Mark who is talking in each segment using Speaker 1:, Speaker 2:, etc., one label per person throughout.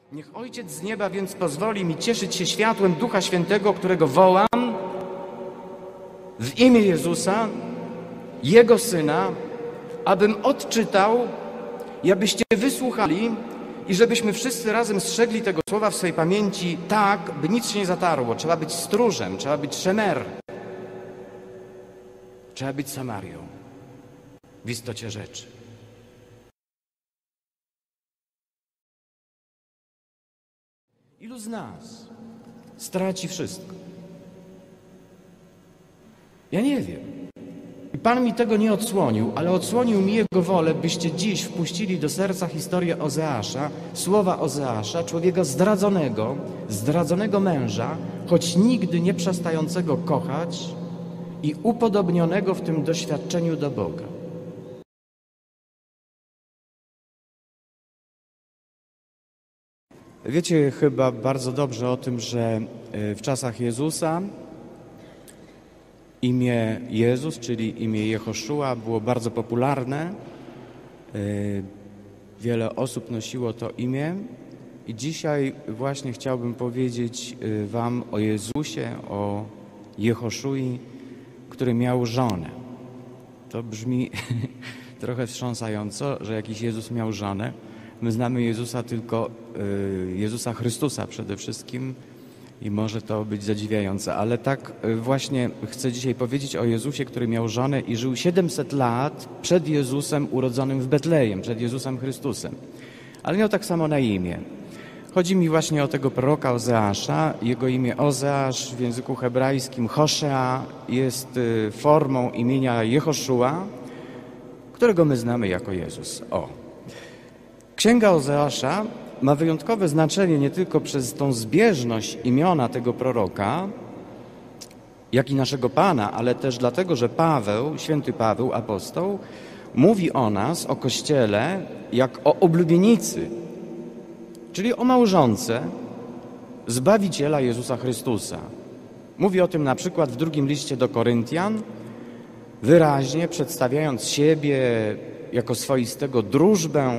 Speaker 1: Niech Ojciec z nieba więc pozwoli mi cieszyć się światłem Ducha Świętego, którego wołam w imię Jezusa, Jego Syna, abym odczytał i abyście wysłuchali i żebyśmy wszyscy razem strzegli tego słowa w swej pamięci tak, by nic się nie zatarło. Trzeba być stróżem, trzeba być szemer, trzeba być Samarią w istocie rzeczy. Ilu z nas straci wszystko? Ja nie wiem. I Pan mi tego nie odsłonił, ale odsłonił mi Jego wolę, byście dziś wpuścili do serca historię Ozeasza, słowa Ozeasza, człowieka zdradzonego męża, choć nigdy nie przestającego kochać i upodobnionego w tym doświadczeniu do Boga. Wiecie chyba bardzo dobrze o tym, że w czasach Jezusa imię Jezus, czyli imię Jehoszua, było bardzo popularne. Wiele osób nosiło to imię i dzisiaj właśnie chciałbym powiedzieć wam o Jezusie, o Jehoszui, który miał żonę. To brzmi trochę wstrząsająco, że jakiś Jezus miał żonę. My znamy Jezusa tylko, Jezusa Chrystusa przede wszystkim i może to być zadziwiające, ale tak właśnie chcę dzisiaj powiedzieć o Jezusie, który miał żonę i żył 700 lat przed Jezusem urodzonym w Betlejem, przed Jezusem Chrystusem. Ale miał tak samo na imię. Chodzi mi właśnie o tego proroka Ozeasza. Jego imię Ozeasz w języku hebrajskim Hoszea jest formą imienia Jehoszua, którego my znamy jako Jezus. Księga Ozeasza ma wyjątkowe znaczenie nie tylko przez tą zbieżność imiona tego proroka, jak i naszego Pana, ale też dlatego, że Paweł, święty Paweł, apostoł, mówi o nas, o Kościele, jak o oblubienicy, czyli o małżonce Zbawiciela Jezusa Chrystusa. Mówi o tym na przykład w drugim liście do Koryntian, wyraźnie przedstawiając siebie jako swoistego drużbę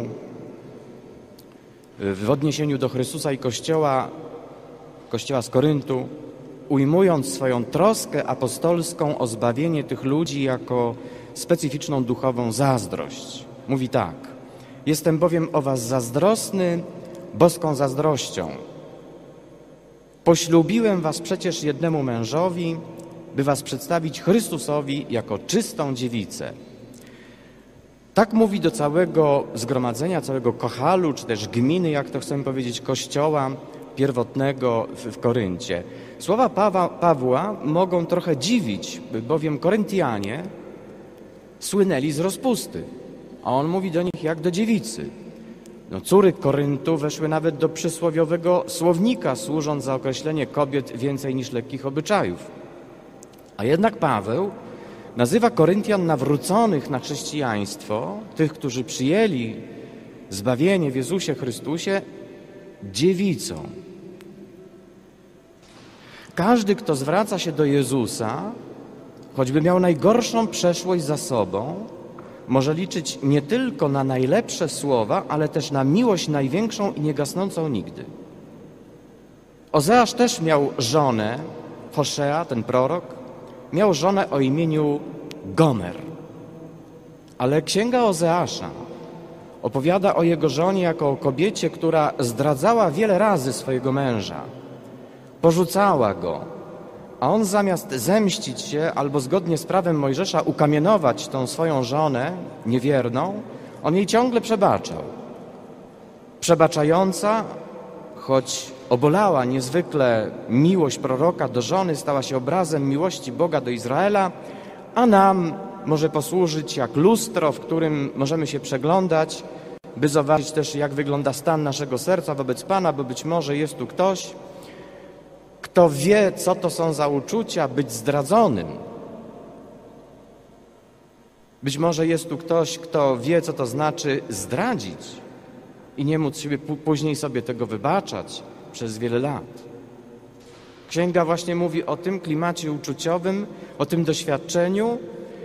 Speaker 1: w odniesieniu do Chrystusa i Kościoła z Koryntu, ujmując swoją troskę apostolską o zbawienie tych ludzi jako specyficzną duchową zazdrość. Mówi tak: jestem bowiem o was zazdrosny boską zazdrością. Poślubiłem was przecież jednemu mężowi, by was przedstawić Chrystusowi jako czystą dziewicę. Tak mówi do całego zgromadzenia, całego kochalu, czy też gminy, jak to chcemy powiedzieć, kościoła pierwotnego w Koryncie. Słowa Pawła mogą trochę dziwić, bowiem Koryntianie słynęli z rozpusty, a on mówi do nich jak do dziewicy. Córy Koryntu weszły nawet do przysłowiowego słownika, służąc za określenie kobiet więcej niż lekkich obyczajów. A jednak Paweł nazywa Koryntian nawróconych na chrześcijaństwo, tych, którzy przyjęli zbawienie w Jezusie Chrystusie, dziewicą. Każdy, kto zwraca się do Jezusa, choćby miał najgorszą przeszłość za sobą, może liczyć nie tylko na najlepsze słowa, ale też na miłość największą i niegasnącą nigdy. Ozeasz też miał żonę, Hoszea, ten prorok, miał żonę o imieniu Gomer. Ale księga Ozeasza opowiada o jego żonie jako o kobiecie, która zdradzała wiele razy swojego męża. Porzucała go, a on zamiast zemścić się albo zgodnie z prawem Mojżesza ukamienować tą swoją żonę niewierną, on jej ciągle przebaczał. Przebaczająca, choć obolała niezwykle miłość proroka do żony, stała się obrazem miłości Boga do Izraela, a nam może posłużyć jak lustro, w którym możemy się przeglądać, by zobaczyć też, jak wygląda stan naszego serca wobec Pana, bo być może jest tu ktoś, kto wie, co to są za uczucia być zdradzonym. Być może jest tu ktoś, kto wie, co to znaczy zdradzić i nie móc siebie później sobie tego wybaczać przez wiele lat. Księga właśnie mówi o tym klimacie uczuciowym, o tym doświadczeniu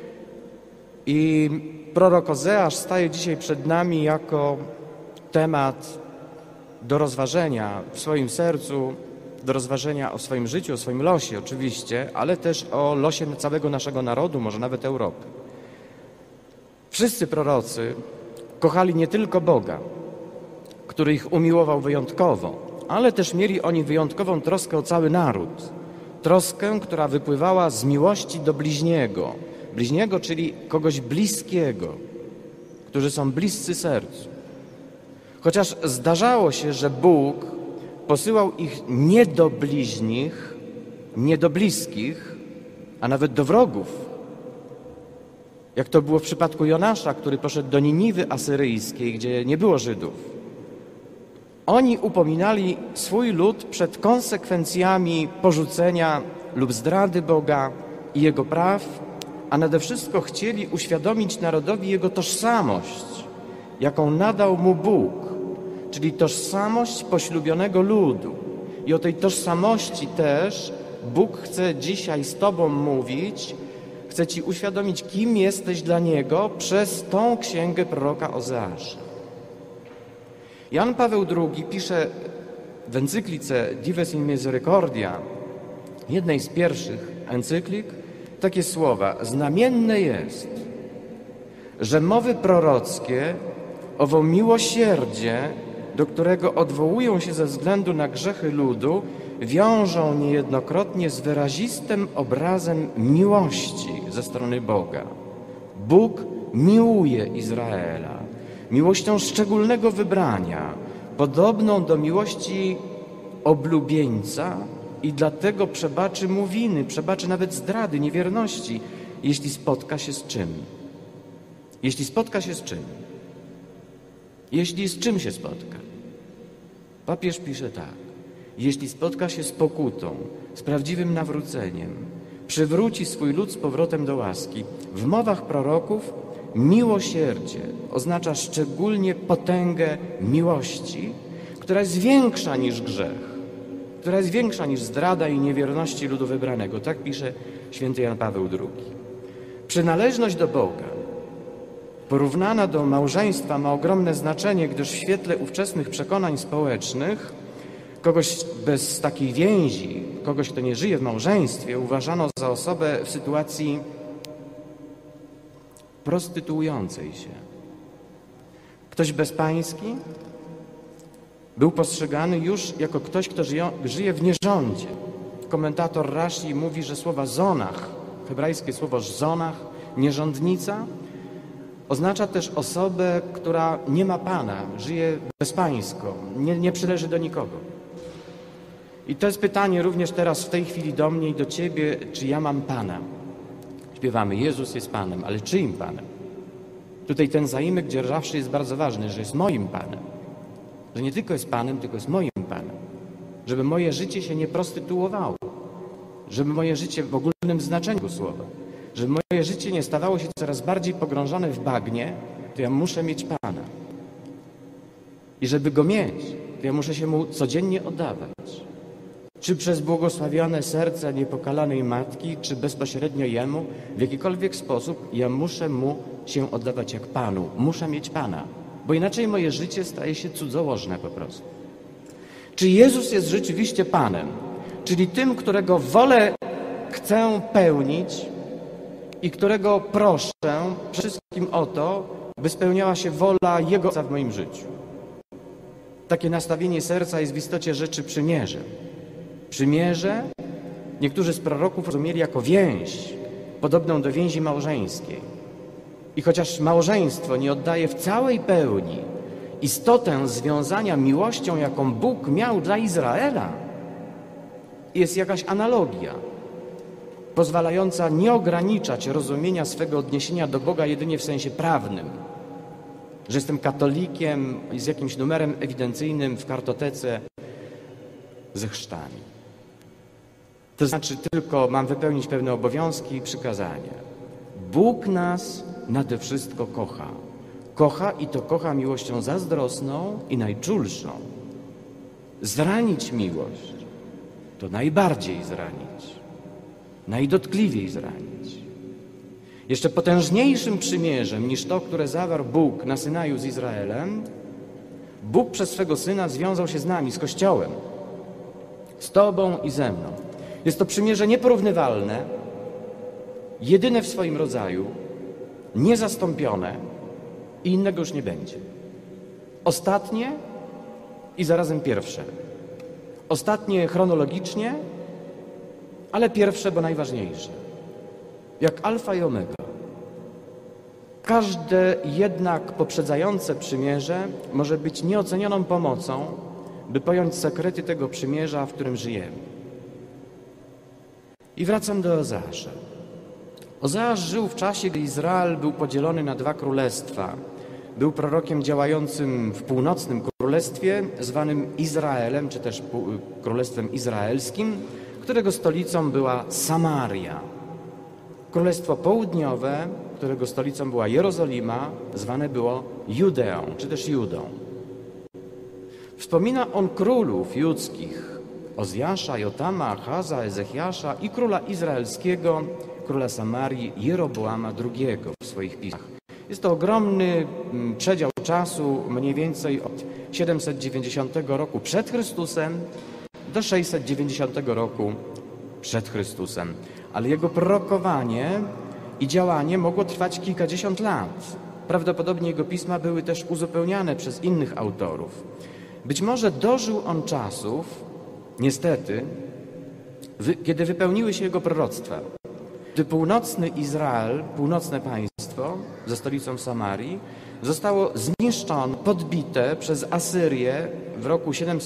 Speaker 1: i prorok Ozeasz staje dzisiaj przed nami jako temat do rozważenia w swoim sercu, do rozważenia o swoim życiu, o swoim losie oczywiście, ale też o losie całego naszego narodu, może nawet Europy. Wszyscy prorocy kochali nie tylko Boga, który ich umiłował wyjątkowo, ale też mieli oni wyjątkową troskę o cały naród. Troskę, która wypływała z miłości do bliźniego. Bliźniego, czyli kogoś bliskiego, którzy są bliscy sercu. Chociaż zdarzało się, że Bóg posyłał ich nie do bliźnich, nie do bliskich, a nawet do wrogów. Jak to było w przypadku Jonasza, który poszedł do Niniwy asyryjskiej, gdzie nie było Żydów. Oni upominali swój lud przed konsekwencjami porzucenia lub zdrady Boga i Jego praw, a nade wszystko chcieli uświadomić narodowi Jego tożsamość, jaką nadał mu Bóg, czyli tożsamość poślubionego ludu. I o tej tożsamości też Bóg chce dzisiaj z Tobą mówić, chce Ci uświadomić, kim jesteś dla Niego przez tą księgę proroka Ozeasza. Jan Paweł II pisze w encyklice Dives in Misericordia, jednej z pierwszych encyklik, takie słowa: znamienne jest, że mowy prorockie, owo miłosierdzie, do którego odwołują się ze względu na grzechy ludu, wiążą niejednokrotnie z wyrazistym obrazem miłości ze strony Boga. Bóg miłuje Izraela miłością szczególnego wybrania, podobną do miłości oblubieńca, i dlatego przebaczy mu winy, przebaczy nawet zdrady, niewierności, jeśli spotka się z czym? Jeśli spotka się z czym? Jeśli z czym się spotka? Papież pisze tak: jeśli spotka się z pokutą, z prawdziwym nawróceniem, przywróci swój lud z powrotem do łaski. W mowach proroków miłosierdzie oznacza szczególnie potęgę miłości, która jest większa niż grzech, która jest większa niż zdrada i niewierności ludu wybranego. Tak pisze święty Jan Paweł II. Przynależność do Boga, porównana do małżeństwa, ma ogromne znaczenie, gdyż w świetle ówczesnych przekonań społecznych kogoś bez takiej więzi, kogoś, kto nie żyje w małżeństwie, uważano za osobę w sytuacji prostytuującej się. Ktoś bezpański był postrzegany już jako ktoś, kto żyje w nierządzie. Komentator Rashi mówi, że słowa zonach, hebrajskie słowo zonach, nierządnica, oznacza też osobę, która nie ma Pana, żyje bezpańsko, nie przyleży do nikogo. I to jest pytanie również teraz w tej chwili do mnie i do Ciebie, czy ja mam Pana? Śpiewamy, Jezus jest Panem, ale czyim Panem? Tutaj ten zaimek dzierżawszy jest bardzo ważny, że jest moim Panem. Że nie tylko jest Panem, tylko jest moim Panem. Żeby moje życie się nie prostytuowało. Żeby moje życie w ogólnym znaczeniu słowa, żeby moje życie nie stawało się coraz bardziej pogrążone w bagnie, to ja muszę mieć Pana. I żeby Go mieć, to ja muszę się Mu codziennie oddawać. Czy przez błogosławione serce niepokalanej Matki, czy bezpośrednio Jemu, w jakikolwiek sposób ja muszę Mu się oddawać jak Panu. Muszę mieć Pana, bo inaczej moje życie staje się cudzołożne po prostu. Czy Jezus jest rzeczywiście Panem, czyli tym, którego wolę chcę pełnić i którego proszę przede wszystkim o to, by spełniała się wola Jego Ojca w moim życiu. Takie nastawienie serca jest w istocie rzeczy przymierzem. Przymierze niektórzy z proroków rozumieli jako więź, podobną do więzi małżeńskiej. I chociaż małżeństwo nie oddaje w całej pełni istotę związania miłością, jaką Bóg miał dla Izraela, jest jakaś analogia pozwalająca nie ograniczać rozumienia swego odniesienia do Boga jedynie w sensie prawnym, że jestem katolikiem z jakimś numerem ewidencyjnym w kartotece ze chrztami. To znaczy tylko mam wypełnić pewne obowiązki i przykazania. Bóg nas nade wszystko kocha. Kocha i to kocha miłością zazdrosną i najczulszą. Zranić miłość to najbardziej zranić, najdotkliwiej zranić. Jeszcze potężniejszym przymierzem niż to, które zawarł Bóg na Synaju z Izraelem, Bóg przez swego Syna związał się z nami, z Kościołem, z Tobą i ze mną. Jest to przymierze nieporównywalne, jedyne w swoim rodzaju, niezastąpione i innego już nie będzie. Ostatnie i zarazem pierwsze. Ostatnie chronologicznie, ale pierwsze, bo najważniejsze. Jak alfa i omega. Każde jednak poprzedzające przymierze może być nieocenioną pomocą, by pojąć sekrety tego przymierza, w którym żyjemy. I wracam do Ozeasza. Ozeasz żył w czasie, gdy Izrael był podzielony na dwa królestwa. Był prorokiem działającym w północnym królestwie, zwanym Izraelem, czy też królestwem izraelskim, którego stolicą była Samaria. Królestwo południowe, którego stolicą była Jerozolima, zwane było Judeą, czy też Judą. Wspomina on królów judzkich, Ozjasza, Jotama, Achaza, Ezechiasza i króla izraelskiego, króla Samarii, Jeroboama II w swoich pismach. Jest to ogromny przedział czasu, mniej więcej od 790 roku przed Chrystusem do 690 roku przed Chrystusem. Ale jego prorokowanie i działanie mogło trwać kilkadziesiąt lat. Prawdopodobnie jego pisma były też uzupełniane przez innych autorów. Być może dożył on czasów, niestety, kiedy wypełniły się jego proroctwa. Gdy północny Izrael, północne państwo ze stolicą Samarii, zostało zniszczone, podbite przez Asyrię w roku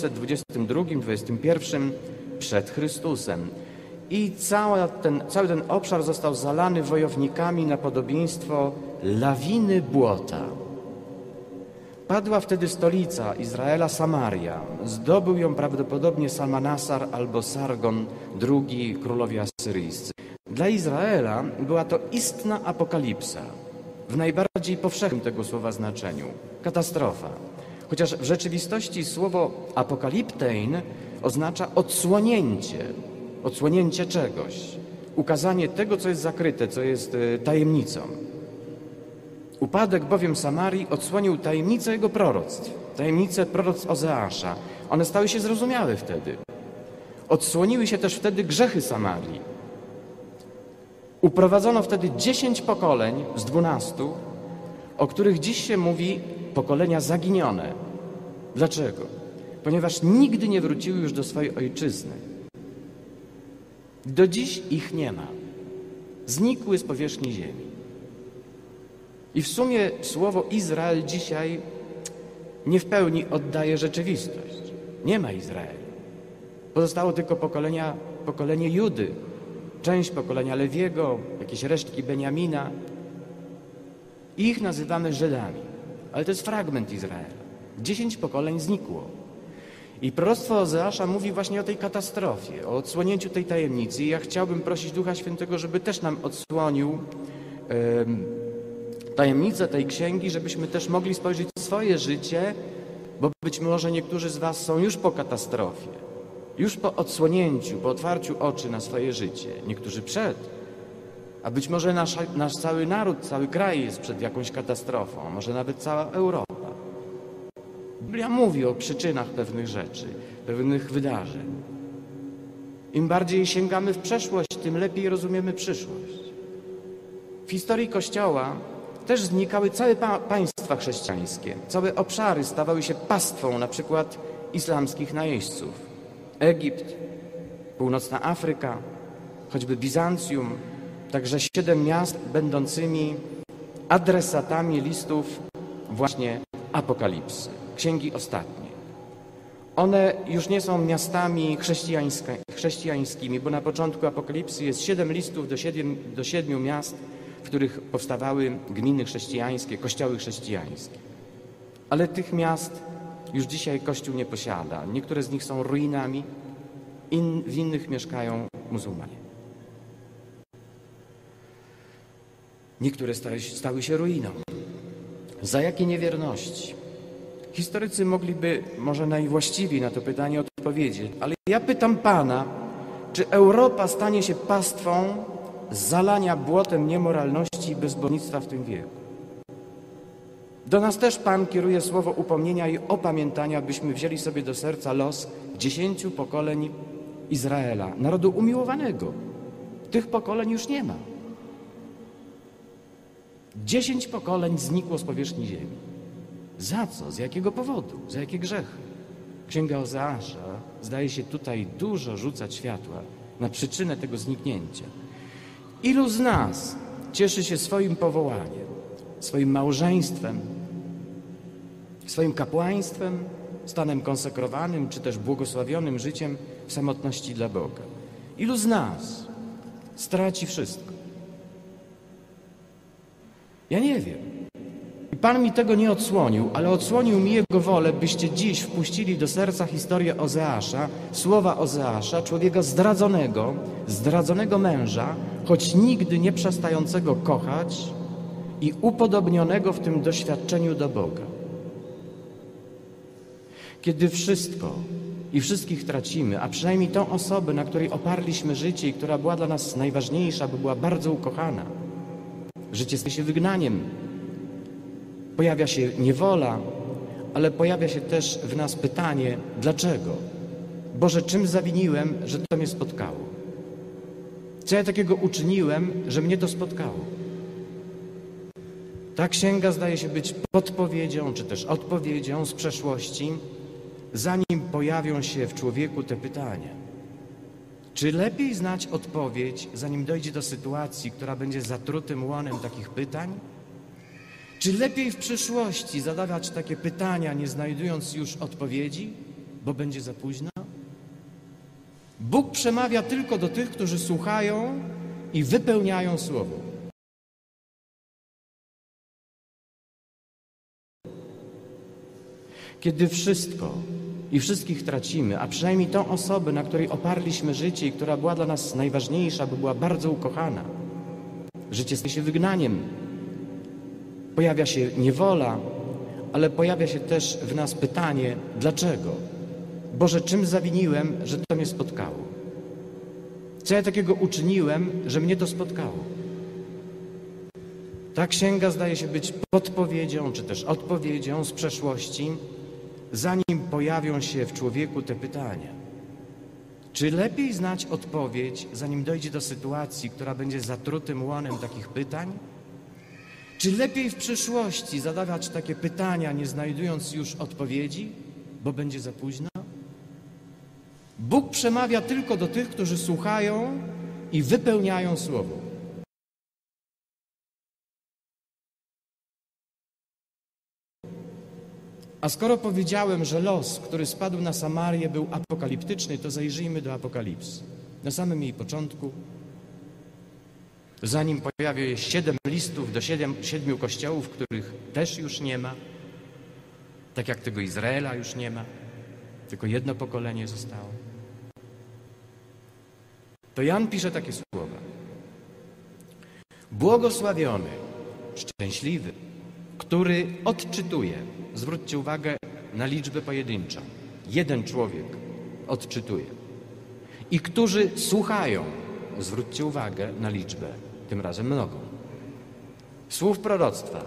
Speaker 1: 722-21 przed Chrystusem. I cały ten obszar został zalany wojownikami na podobieństwo lawiny błota. Padła wtedy stolica Izraela, Samaria. Zdobył ją prawdopodobnie Salmanasar albo Sargon II, królowie asyryjscy. Dla Izraela była to istna apokalipsa, w najbardziej powszechnym tego słowa znaczeniu. Katastrofa. Chociaż w rzeczywistości słowo apokaliptein oznacza odsłonięcie czegoś, ukazanie tego, co jest zakryte, co jest tajemnicą. Upadek bowiem Samarii odsłonił tajemnicę jego proroctw, tajemnicę proroctw Ozeasza. One stały się zrozumiałe wtedy. Odsłoniły się też wtedy grzechy Samarii. Uprowadzono wtedy 10 pokoleń z 12, o których dziś się mówi pokolenia zaginione. Dlaczego? Ponieważ nigdy nie wróciły już do swojej ojczyzny. Do dziś ich nie ma. Znikły z powierzchni ziemi. I w sumie słowo Izrael dzisiaj nie w pełni oddaje rzeczywistość. Nie ma Izraela. Pozostało tylko pokolenie Judy, część pokolenia Lewiego, jakieś resztki Beniamina. Ich nazywamy Żydami, ale to jest fragment Izraela. 10 pokoleń znikło. I proroctwo Ozeasza mówi właśnie o tej katastrofie, o odsłonięciu tej tajemnicy. I ja chciałbym prosić Ducha Świętego, żeby też nam odsłonił tajemnicę tej księgi, żebyśmy też mogli spojrzeć w swoje życie, bo być może niektórzy z was są już po katastrofie, już po odsłonięciu, po otwarciu oczy na swoje życie, niektórzy przed, a być może nasz cały naród, cały kraj jest przed jakąś katastrofą, może nawet cała Europa. Biblia mówi o przyczynach pewnych rzeczy, pewnych wydarzeń. Im bardziej sięgamy w przeszłość, tym lepiej rozumiemy przyszłość. W historii Kościoła też znikały całe państwa chrześcijańskie. Całe obszary stawały się pastwą na przykład islamskich najeźdźców. Egipt, północna Afryka, choćby Bizancjum, także 7 miast będącymi adresatami listów właśnie Apokalipsy, Księgi Ostatniej. One już nie są miastami chrześcijańskimi, bo na początku Apokalipsy jest 7 listów do 7 miast, w których powstawały gminy chrześcijańskie, kościoły chrześcijańskie. Ale tych miast już dzisiaj Kościół nie posiada. Niektóre z nich są ruinami, w innych mieszkają muzułmanie. Niektóre stały się ruiną. Za jakie niewierności? Historycy mogliby może najwłaściwiej na to pytanie odpowiedzieć, ale ja pytam Pana, czy Europa stanie się pastwą zalania błotem niemoralności i bezbożnictwa w tym wieku? Do nas też Pan kieruje słowo upomnienia i opamiętania, byśmy wzięli sobie do serca los 10 pokoleń Izraela, narodu umiłowanego. Tych pokoleń już nie ma. 10 pokoleń znikło z powierzchni ziemi. Za co? Z jakiego powodu? Za jakie grzechy? Księga Ozeasza zdaje się tutaj dużo rzucać światła na przyczynę tego zniknięcia. Ilu z nas cieszy się swoim powołaniem, swoim małżeństwem, swoim kapłaństwem, stanem konsekrowanym, czy też błogosławionym życiem w samotności dla Boga? Ilu z nas straci wszystko? Ja nie wiem. I Pan mi tego nie odsłonił, ale odsłonił mi Jego wolę, byście dziś wpuścili do serca historię Ozeasza, słowa Ozeasza, człowieka zdradzonego męża, choć nigdy nie przestającego kochać i upodobnionego w tym doświadczeniu do Boga. Kiedy wszystko i wszystkich tracimy, a przynajmniej tą osobę, na której oparliśmy życie i która była dla nas najważniejsza, bo była bardzo ukochana, życie staje się wygnaniem, pojawia się niewola, ale pojawia się też w nas pytanie, dlaczego? Boże, czym zawiniłem, że to mnie spotkało? Co ja takiego uczyniłem, że mnie to spotkało? Ta księga zdaje się być podpowiedzią, czy też odpowiedzią z przeszłości, zanim pojawią się w człowieku te pytania. Czy lepiej znać odpowiedź, zanim dojdzie do sytuacji, która będzie zatrutym łonem takich pytań? Czy lepiej w przyszłości zadawać takie pytania, nie znajdując już odpowiedzi, bo będzie za późno? Bóg przemawia tylko do tych, którzy słuchają i wypełniają Słowo. Kiedy wszystko i wszystkich tracimy, a przynajmniej tą osobę, na której oparliśmy życie i która była dla nas najważniejsza, bo była bardzo ukochana, życie staje się wygnaniem, pojawia się niewola, ale pojawia się też w nas pytanie, dlaczego? Boże, czym zawiniłem, że to mnie spotkało? Co ja takiego uczyniłem, że mnie to spotkało? Ta księga zdaje się być podpowiedzią, czy też odpowiedzią z przeszłości, zanim pojawią się w człowieku te pytania. Czy lepiej znać odpowiedź, zanim dojdzie do sytuacji, która będzie zatrutym łonem takich pytań? Czy lepiej w przyszłości zadawać takie pytania, nie znajdując już odpowiedzi, bo będzie za późno? Bóg przemawia tylko do tych, którzy słuchają i wypełniają Słowo. A skoro powiedziałem, że los, który spadł na Samarię, był apokaliptyczny, to zajrzyjmy do Apokalipsy. Na samym jej początku, zanim pojawia się 7 listów do 7 kościołów, których też już nie ma, tak jak tego Izraela już nie ma, tylko jedno pokolenie zostało, to Jan pisze takie słowa. Błogosławiony, szczęśliwy, który odczytuje. Zwróćcie uwagę na liczbę pojedynczą. Jeden człowiek odczytuje. I którzy słuchają. Zwróćcie uwagę na liczbę, tym razem mnogą. Słów proroctwa.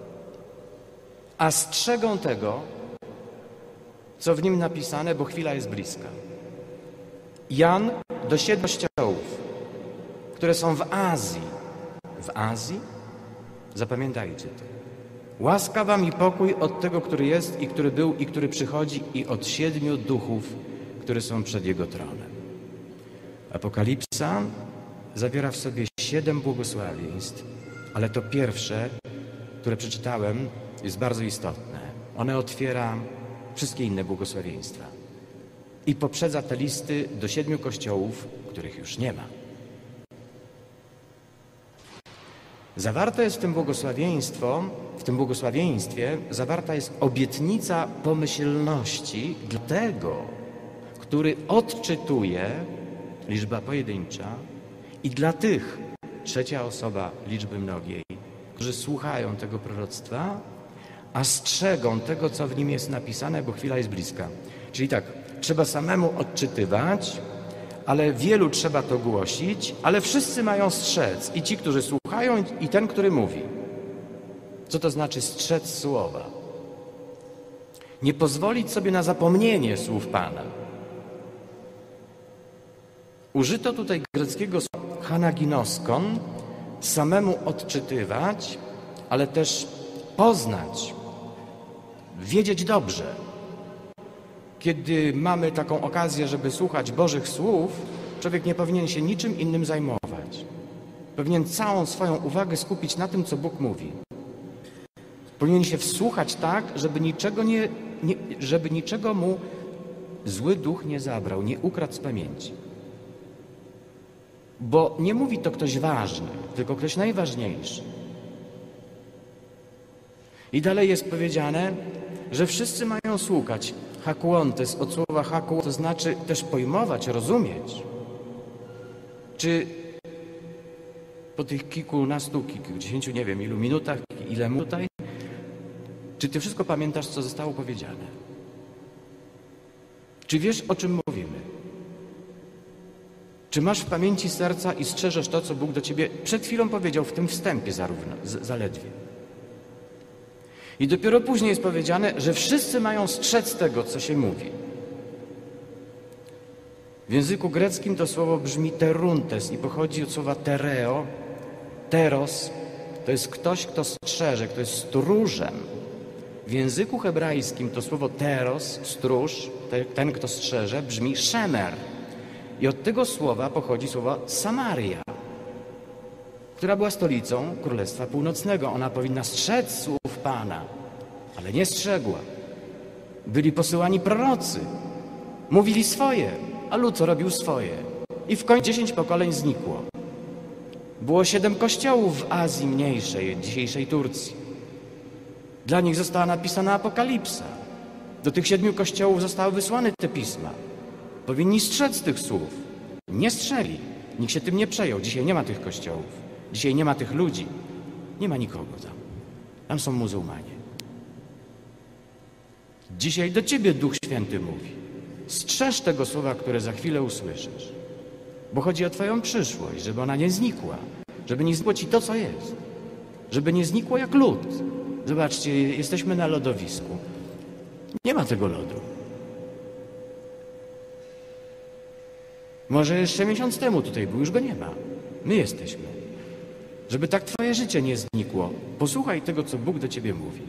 Speaker 1: A strzegą tego, co w nim napisane, bo chwila jest bliska. Jan do 7 kościołów, które są w Azji. W Azji? Zapamiętajcie to. Łaska wam i pokój od tego, który jest i który był i który przychodzi i od 7 duchów, które są przed Jego tronem. Apokalipsa zawiera w sobie 7 błogosławieństw, ale to pierwsze, które przeczytałem, jest bardzo istotne. One otwiera wszystkie inne błogosławieństwa i poprzedza te listy do 7 kościołów, których już nie ma. Zawarte jest w tym błogosławieństwie zawarta jest obietnica pomyślności dla tego, który odczytuje, liczba pojedyncza, i dla tych, trzecia osoba liczby mnogiej, którzy słuchają tego proroctwa, a strzegą tego, co w nim jest napisane, bo chwila jest bliska. Czyli tak, trzeba samemu odczytywać, ale wielu trzeba to głosić, ale wszyscy mają strzec. I ci, którzy słuchają, i ten, który mówi.
Speaker 2: Co to znaczy strzec słowa? Nie pozwolić sobie na zapomnienie słów Pana. Użyto tutaj greckiego słowa hanaginoskon, samemu odczytywać, ale też poznać, wiedzieć dobrze. Kiedy mamy taką okazję, żeby słuchać Bożych słów, człowiek nie powinien się niczym innym zajmować. Powinien całą swoją uwagę skupić na tym, co Bóg mówi. Powinien się wsłuchać tak, żeby niczego mu zły duch nie zabrał, nie ukradł z pamięci. Bo nie mówi to ktoś ważny, tylko ktoś najważniejszy. I dalej jest powiedziane, że wszyscy mają słuchać. Hakuontes, od słowa haku, to znaczy też pojmować, rozumieć. Czy po tych kilkudziesięciu, nie wiem ilu minutach, ile tutaj, czy ty wszystko pamiętasz, co zostało powiedziane? Czy wiesz, o czym mówimy? Czy masz w pamięci serca i strzeżesz to, co Bóg do ciebie przed chwilą powiedział w tym wstępie zaledwie? I dopiero później jest powiedziane, że wszyscy mają strzec tego, co się mówi. W języku greckim to słowo brzmi teruntes i pochodzi od słowa tereo. Teros to jest ktoś, kto strzeże, kto jest stróżem. W języku hebrajskim to słowo teros, stróż, ten, kto strzeże, brzmi szemer. I od tego słowa pochodzi słowo Samaria, która była stolicą Królestwa Północnego. Ona powinna strzec słów Pana, ale nie strzegła. Byli posyłani prorocy, mówili swoje, a lud robił swoje. I w końcu 10 pokoleń znikło. Było 7 kościołów w Azji Mniejszej, dzisiejszej Turcji. Dla nich została napisana Apokalipsa. Do tych 7 kościołów zostały wysłane te pisma. Powinni strzec tych słów. Nie strzeli. Nikt się tym nie przejął. Dzisiaj nie ma tych kościołów. Dzisiaj nie ma tych ludzi. Nie ma nikogo tam. Tam są muzułmanie. Dzisiaj do ciebie Duch Święty mówi. Strzeż tego słowa, które za chwilę usłyszysz. Bo chodzi o twoją przyszłość, żeby ona nie znikła. Żeby nie znikło ci to, co jest. Żeby nie znikło jak lód. Zobaczcie, jesteśmy na lodowisku. Nie ma tego lodu. Może jeszcze miesiąc temu tutaj był, już go nie ma. My jesteśmy. Żeby tak twoje życie nie znikło, posłuchaj tego, co Bóg do ciebie mówi.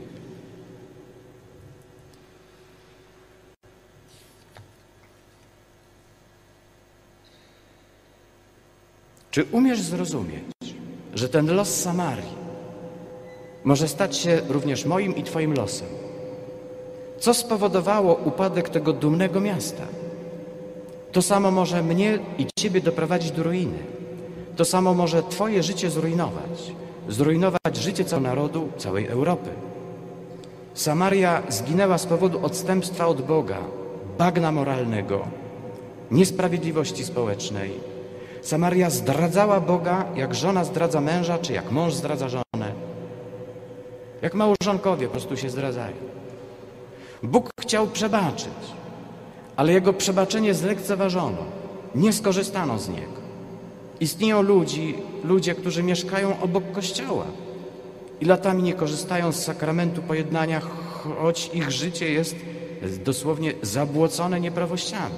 Speaker 2: Czy umiesz zrozumieć, że ten los Samarii może stać się również moim i twoim losem? Co spowodowało upadek tego dumnego miasta? To samo może mnie i ciebie doprowadzić do ruiny. To samo może twoje życie zrujnować. Zrujnować życie całego narodu, całej Europy. Samaria zginęła z powodu odstępstwa od Boga, bagna moralnego, niesprawiedliwości społecznej. Samaria zdradzała Boga, jak żona zdradza męża, czy jak mąż zdradza żonę. Jak małżonkowie po prostu się zdradzają. Bóg chciał przebaczyć, ale Jego przebaczenie zlekceważono. Nie skorzystano z Niego. Istnieją ludzie, którzy mieszkają obok Kościoła i latami nie korzystają z sakramentu pojednania, choć ich życie jest dosłownie zabłocone nieprawościami.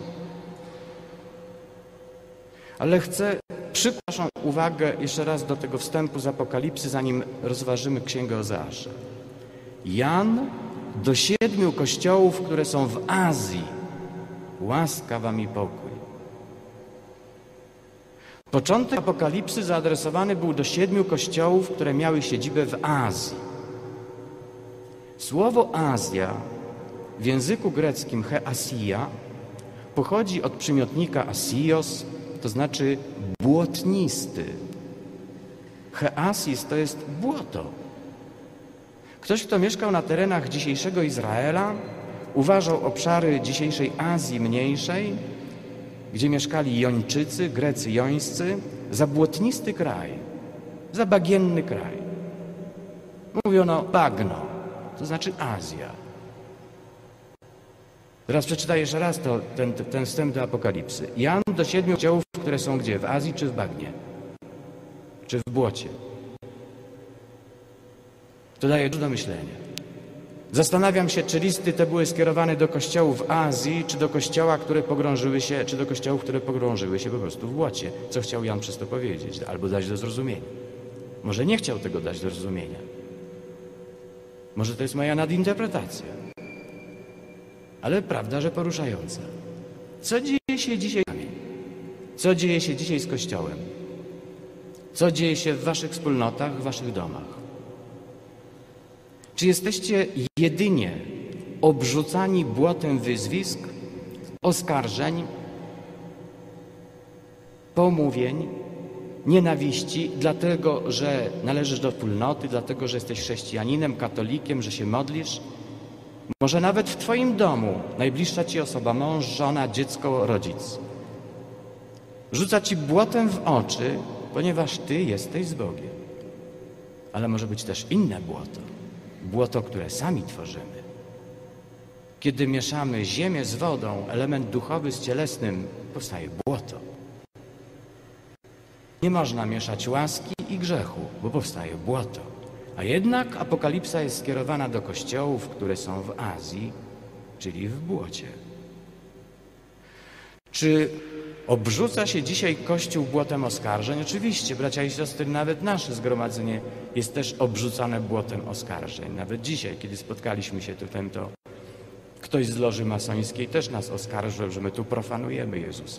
Speaker 2: Ale chcę przykuć naszą uwagę jeszcze raz do tego wstępu z Apokalipsy, zanim rozważymy Księgę Ozeasza. Jan do 7 kościołów, które są w Azji. Łaska wam i pokój. Początek Apokalipsy zaadresowany był do 7 kościołów, które miały siedzibę w Azji. Słowo Azja w języku greckim heasia pochodzi od przymiotnika asios, to znaczy błotnisty. Heasis to jest błoto. Ktoś, kto mieszkał na terenach dzisiejszego Izraela, uważał obszary dzisiejszej Azji Mniejszej, gdzie mieszkali Jończycy, Grecy jońscy, za błotnisty kraj, za bagienny kraj. Mówiono bagno, to znaczy Azja. Teraz przeczytaj jeszcze raz ten wstęp do Apokalipsy. Jan do 7 kościołów, które są gdzie? W Azji czy w bagnie? Czy w błocie?
Speaker 1: To daje dużo do myślenia. Zastanawiam się, czy listy te były skierowane do kościołów w Azji, czy do kościołów, które pogrążyły się po prostu w błocie. Co chciał Jan przez to powiedzieć, albo dać do zrozumienia. Może nie chciał tego dać do zrozumienia. Może to jest moja nadinterpretacja. Ale prawda, że poruszająca. Co dzieje się dzisiaj? Co dzieje się dzisiaj z Kościołem? Co dzieje się w waszych wspólnotach, w waszych domach? Czy jesteście jedynie obrzucani błotem wyzwisk, oskarżeń, pomówień, nienawiści, dlatego że należysz do wspólnoty, dlatego że jesteś chrześcijaninem, katolikiem, że się modlisz? Może nawet w twoim domu najbliższa ci osoba, mąż, żona, dziecko, rodzic, rzuca ci błotem w oczy, ponieważ ty jesteś z Bogiem. Ale może być też inne błoto. Błoto, które sami tworzymy. Kiedy mieszamy ziemię z wodą, element duchowy z cielesnym, powstaje błoto. Nie można mieszać łaski i grzechu, bo powstaje błoto. A jednak apokalipsa jest skierowana do kościołów, które są w Azji, czyli w błocie. Czy obrzuca się dzisiaj Kościół błotem oskarżeń? Oczywiście, bracia i siostry, nawet nasze zgromadzenie jest też obrzucane błotem oskarżeń. Nawet dzisiaj, kiedy spotkaliśmy się tutaj, to ktoś z loży masońskiej też nas oskarżył, że my tu profanujemy Jezusa.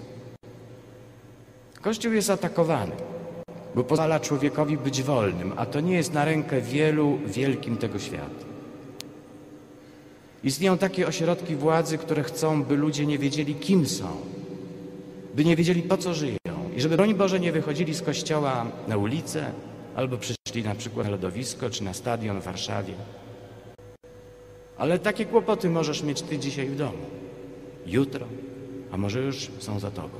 Speaker 1: Kościół jest atakowany, bo pozwala człowiekowi być wolnym, a to nie jest na rękę wielu wielkim tego świata. Istnieją takie ośrodki władzy, które chcą, by ludzie nie wiedzieli, kim są, by nie wiedzieli, po co żyją i żeby, broń Boże, nie wychodzili z kościoła na ulicę albo przyszli na przykład na lodowisko czy na stadion w Warszawie. Ale takie kłopoty możesz mieć ty dzisiaj w domu, jutro, a może już są za tobą.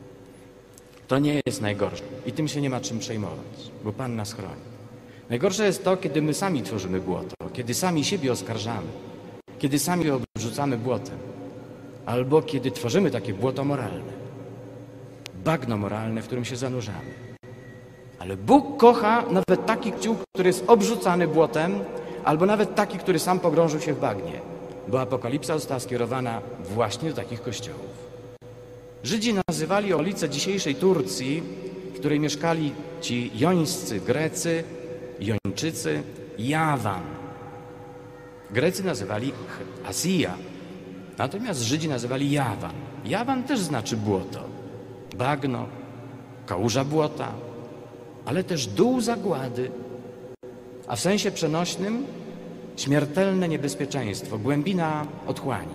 Speaker 1: To nie jest najgorsze i tym się nie ma czym przejmować, bo Pan nas chroni. Najgorsze jest to, kiedy my sami tworzymy błoto, kiedy sami siebie oskarżamy, kiedy sami obrzucamy błotem, albo kiedy tworzymy takie błoto moralne, bagno moralne, w którym się zanurzamy. Ale Bóg kocha nawet taki Kościół, który jest obrzucany błotem, albo nawet taki, który sam pogrążył się w bagnie, bo apokalipsa została skierowana właśnie do takich kościołów. Żydzi nazywali okolice dzisiejszej Turcji, w której mieszkali ci jońscy Grecy, Jończycy, Jawan. Grecy nazywali Azja, natomiast Żydzi nazywali Jawan. Jawan też znaczy błoto, bagno, kałuża błota, ale też dół zagłady, a w sensie przenośnym śmiertelne niebezpieczeństwo, głębina otchłani.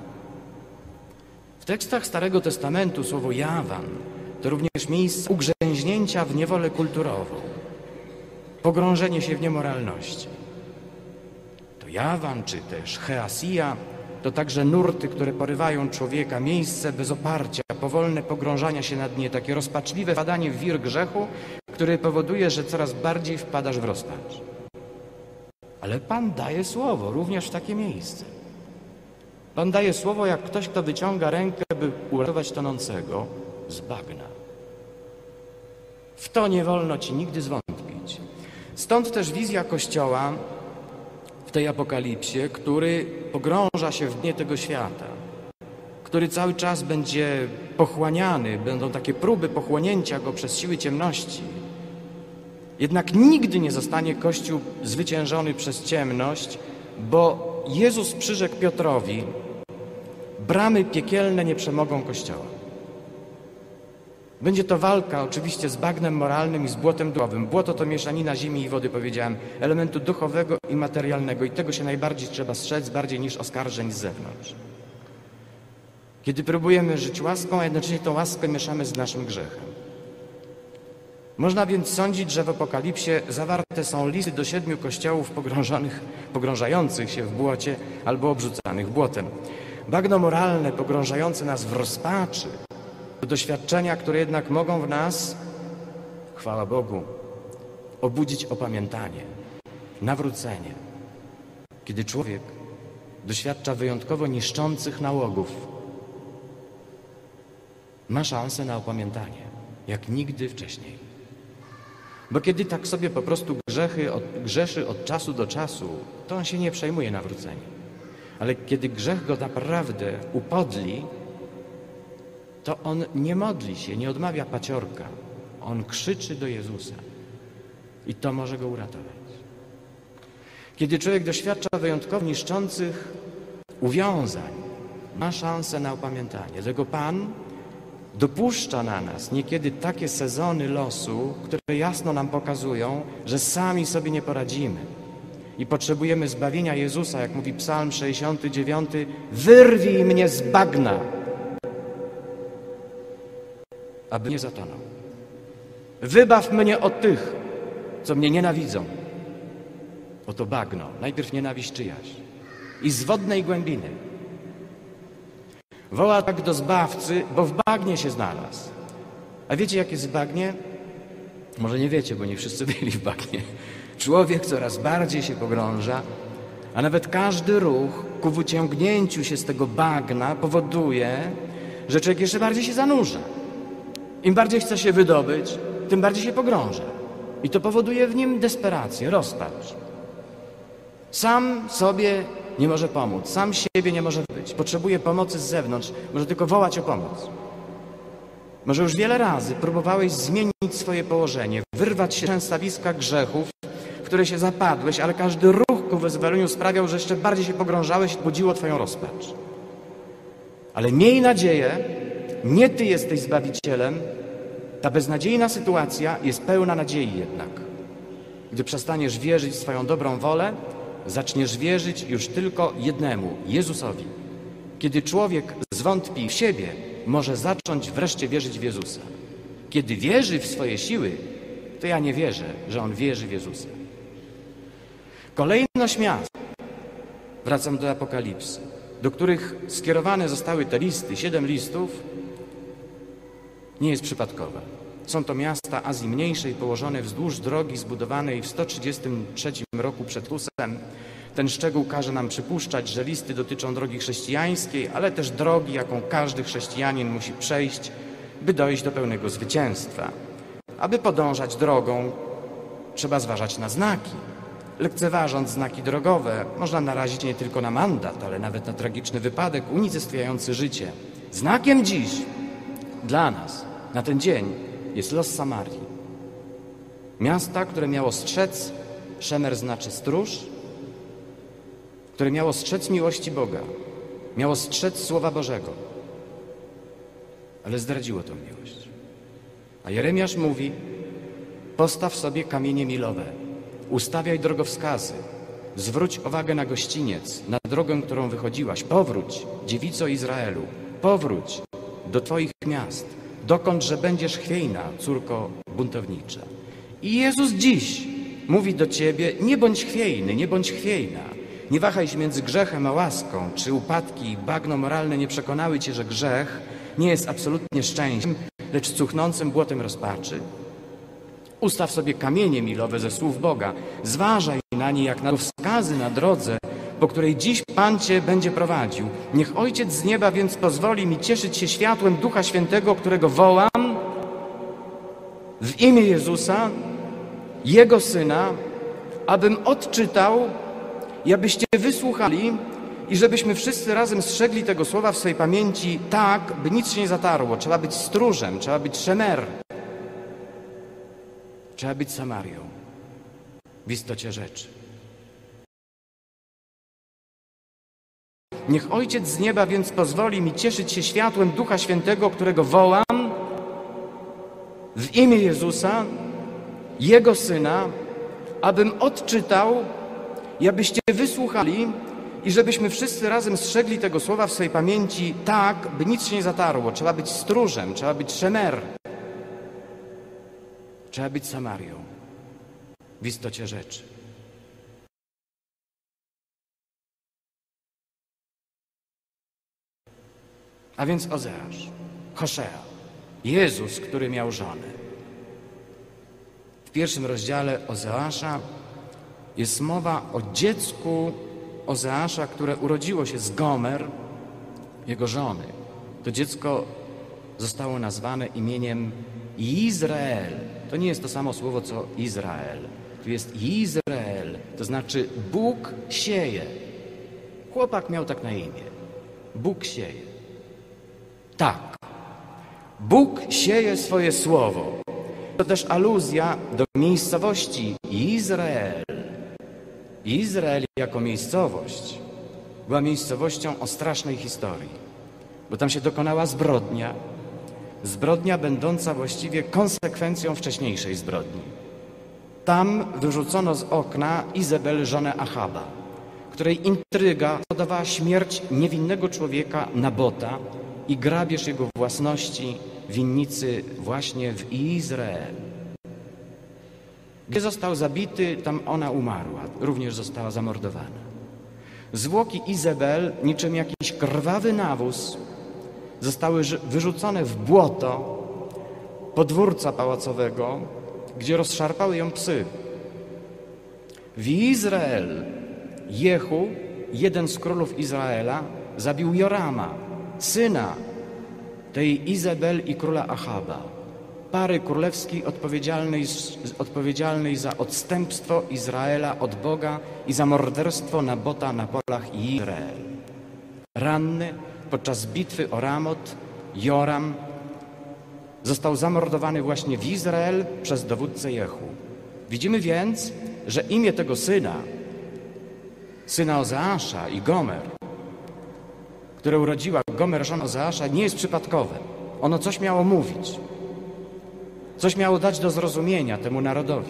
Speaker 1: W tekstach Starego Testamentu słowo Jawan to również miejsce ugrzęźnięcia w niewolę kulturową, pogrążenie się w niemoralności. To Jawan, czy też Cheasja, to także nurty, które porywają człowieka, miejsce bez oparcia, powolne pogrążania się na dnie, takie rozpaczliwe wpadanie w wir grzechu, który powoduje, że coraz bardziej wpadasz w rozpacz. Ale Pan daje słowo również w takie miejsce. Pan daje słowo, jak ktoś, kto wyciąga rękę, by uratować tonącego z bagna. W to nie wolno ci nigdy zwątpić. Stąd też wizja Kościoła w tej apokalipsie, który pogrąża się w dnie tego świata, który cały czas będzie pochłaniany, będą takie próby pochłonięcia go przez siły ciemności. Jednak nigdy nie zostanie Kościół zwyciężony przez ciemność, bo Jezus przyrzekł Piotrowi: bramy piekielne nie przemogą Kościoła. Będzie to walka oczywiście z bagnem moralnym i z błotem duchowym. Błoto to mieszanina ziemi i wody, powiedziałem, elementu duchowego i materialnego i tego się najbardziej trzeba strzec, bardziej niż oskarżeń z zewnątrz. Kiedy próbujemy żyć łaską, a jednocześnie tą łaskę mieszamy z naszym grzechem. Można więc sądzić, że w Apokalipsie zawarte są listy do 7 kościołów pogrążających się w błocie albo obrzucanych błotem. Bagno moralne pogrążające nas w rozpaczy to doświadczenia, które jednak mogą w nas, chwała Bogu, obudzić opamiętanie, nawrócenie. Kiedy człowiek doświadcza wyjątkowo niszczących nałogów, ma szansę na opamiętanie, jak nigdy wcześniej. Bo kiedy tak sobie po prostu grzeszy od czasu do czasu, to on się nie przejmuje nawróceniem. Ale kiedy grzech go naprawdę upodli, to on nie modli się, nie odmawia paciorka. On krzyczy do Jezusa i to może go uratować. Kiedy człowiek doświadcza wyjątkowo niszczących uwiązań, ma szansę na opamiętanie. Dlatego Pan dopuszcza na nas niekiedy takie sezony losu, które jasno nam pokazują, że sami sobie nie poradzimy i potrzebujemy zbawienia Jezusa, jak mówi Psalm 69, wyrwij mnie z bagna, aby nie zatonął. Wybaw mnie od tych, co mnie nienawidzą. Oto bagno, najpierw nienawiść czyjaś i z wodnej głębiny. Woła tak do Zbawcy, bo w bagnie się znalazł. A wiecie, jak jest w bagnie? Może nie wiecie, bo nie wszyscy byli w bagnie. Człowiek coraz bardziej się pogrąża, a nawet każdy ruch ku wyciągnięciu się z tego bagna powoduje, że człowiek jeszcze bardziej się zanurza. Im bardziej chce się wydobyć, tym bardziej się pogrąża. I to powoduje w nim desperację, rozpacz. Sam sobie nie może pomóc, sam siebie nie może być. Potrzebuje pomocy z zewnątrz, może tylko wołać o pomoc. Może już wiele razy próbowałeś zmienić swoje położenie, wyrwać się z częstawiska grzechów, w które się zapadłeś, ale każdy ruch ku wyzwoleniu sprawiał, że jeszcze bardziej się pogrążałeś i budziło twoją rozpacz. Ale miej nadzieję, nie ty jesteś Zbawicielem, ta beznadziejna sytuacja jest pełna nadziei jednak. Gdy przestaniesz wierzyć w swoją dobrą wolę, zaczniesz wierzyć już tylko jednemu, Jezusowi. Kiedy człowiek zwątpi w siebie, może zacząć wreszcie wierzyć w Jezusa. Kiedy wierzy w swoje siły, to ja nie wierzę, że on wierzy w Jezusa. Kolejność miast, wracam do Apokalipsy, do których skierowane zostały te listy, 7 listów, nie jest przypadkowa. Są to miasta Azji Mniejszej, położone wzdłuż drogi zbudowanej w 133 roku przed Chrystusem. Ten szczegół każe nam przypuszczać, że listy dotyczą drogi chrześcijańskiej, ale też drogi, jaką każdy chrześcijanin musi przejść, by dojść do pełnego zwycięstwa. Aby podążać drogą, trzeba zważać na znaki. Lekceważąc znaki drogowe, można narazić nie tylko na mandat, ale nawet na tragiczny wypadek unicestwiający życie. Znakiem dziś dla nas, na ten dzień, jest los Samarii. Miasta, które miało strzec, Szemer znaczy stróż, które miało strzec miłości Boga, miało strzec Słowa Bożego, ale zdradziło tę miłość. A Jeremiasz mówi, postaw sobie kamienie milowe, ustawiaj drogowskazy, zwróć uwagę na gościniec, na drogę, którą wychodziłaś, powróć, dziewico Izraelu, powróć do twoich miast, dokądże będziesz chwiejna, córko buntownicza. I Jezus dziś mówi do ciebie, nie bądź chwiejny, nie bądź chwiejna. Nie wahaj się między grzechem a łaską. Czy upadki i bagno moralne nie przekonały cię, że grzech nie jest absolutnie szczęściem, lecz cuchnącym błotem rozpaczy? Ustaw sobie kamienie milowe ze słów Boga. Zważaj na nie jak na wskazy na drodze, po której dziś Pan cię będzie prowadził. Niech Ojciec z nieba więc pozwoli mi cieszyć się światłem Ducha Świętego, którego wołam w imię Jezusa, Jego Syna, abym odczytał i abyście wysłuchali i żebyśmy wszyscy razem strzegli tego słowa w swojej pamięci tak, by nic się nie zatarło. Trzeba być stróżem, trzeba być Szemer, trzeba być Samarią w istocie rzeczy. Niech Ojciec z nieba więc pozwoli mi cieszyć się światłem Ducha Świętego, którego wołam w imię Jezusa, Jego Syna, abym odczytał i abyście wysłuchali i żebyśmy wszyscy razem strzegli tego słowa w swojej pamięci tak, by nic się nie zatarło. Trzeba być stróżem, trzeba być Szemer, trzeba być Samarią w istocie rzeczy. A więc Ozeasz, Hoszea, Jezus, który miał żonę. W pierwszym rozdziale Ozeasza jest mowa o dziecku Ozeasza, które urodziło się z Gomer, jego żony. To dziecko zostało nazwane imieniem Izrael.
Speaker 2: to nie jest to samo słowo, co Izrael. Tu jest Izrael, to znaczy Bóg sieje. Chłopak miał tak na imię. Bóg sieje. Tak. Bóg sieje swoje słowo. To też aluzja do miejscowości Izrael. Izrael jako miejscowość była miejscowością o strasznej historii, bo tam się dokonała zbrodnia. Zbrodnia będąca właściwie konsekwencją wcześniejszej zbrodni. Tam wyrzucono z okna Izabel, żonę Achaba, której intryga spowodowała śmierć niewinnego człowieka Nabota i grabież jego własności, winnicy właśnie w Izrael. Gdzie został zabity, tam ona umarła, również została zamordowana. Zwłoki Izabel, niczym jakiś krwawy nawóz, zostały wyrzucone w błoto podwórca pałacowego, gdzie rozszarpały ją psy. W Izrael Jehu, jeden z królów Izraela, zabił Jorama, syna tej Izabel i króla Achaba, pary królewskiej odpowiedzialnej za odstępstwo Izraela od Boga i za morderstwo Nabota na polach Izrael. Ranny podczas bitwy o Ramot, Joram został zamordowany właśnie w Izrael przez dowódcę Jehu. Widzimy więc, że imię tego syna Ozeasza i Gomer, które urodziła Gomer, żona Ozeasza, nie jest przypadkowe. Ono coś miało mówić. Coś miało dać do zrozumienia temu narodowi.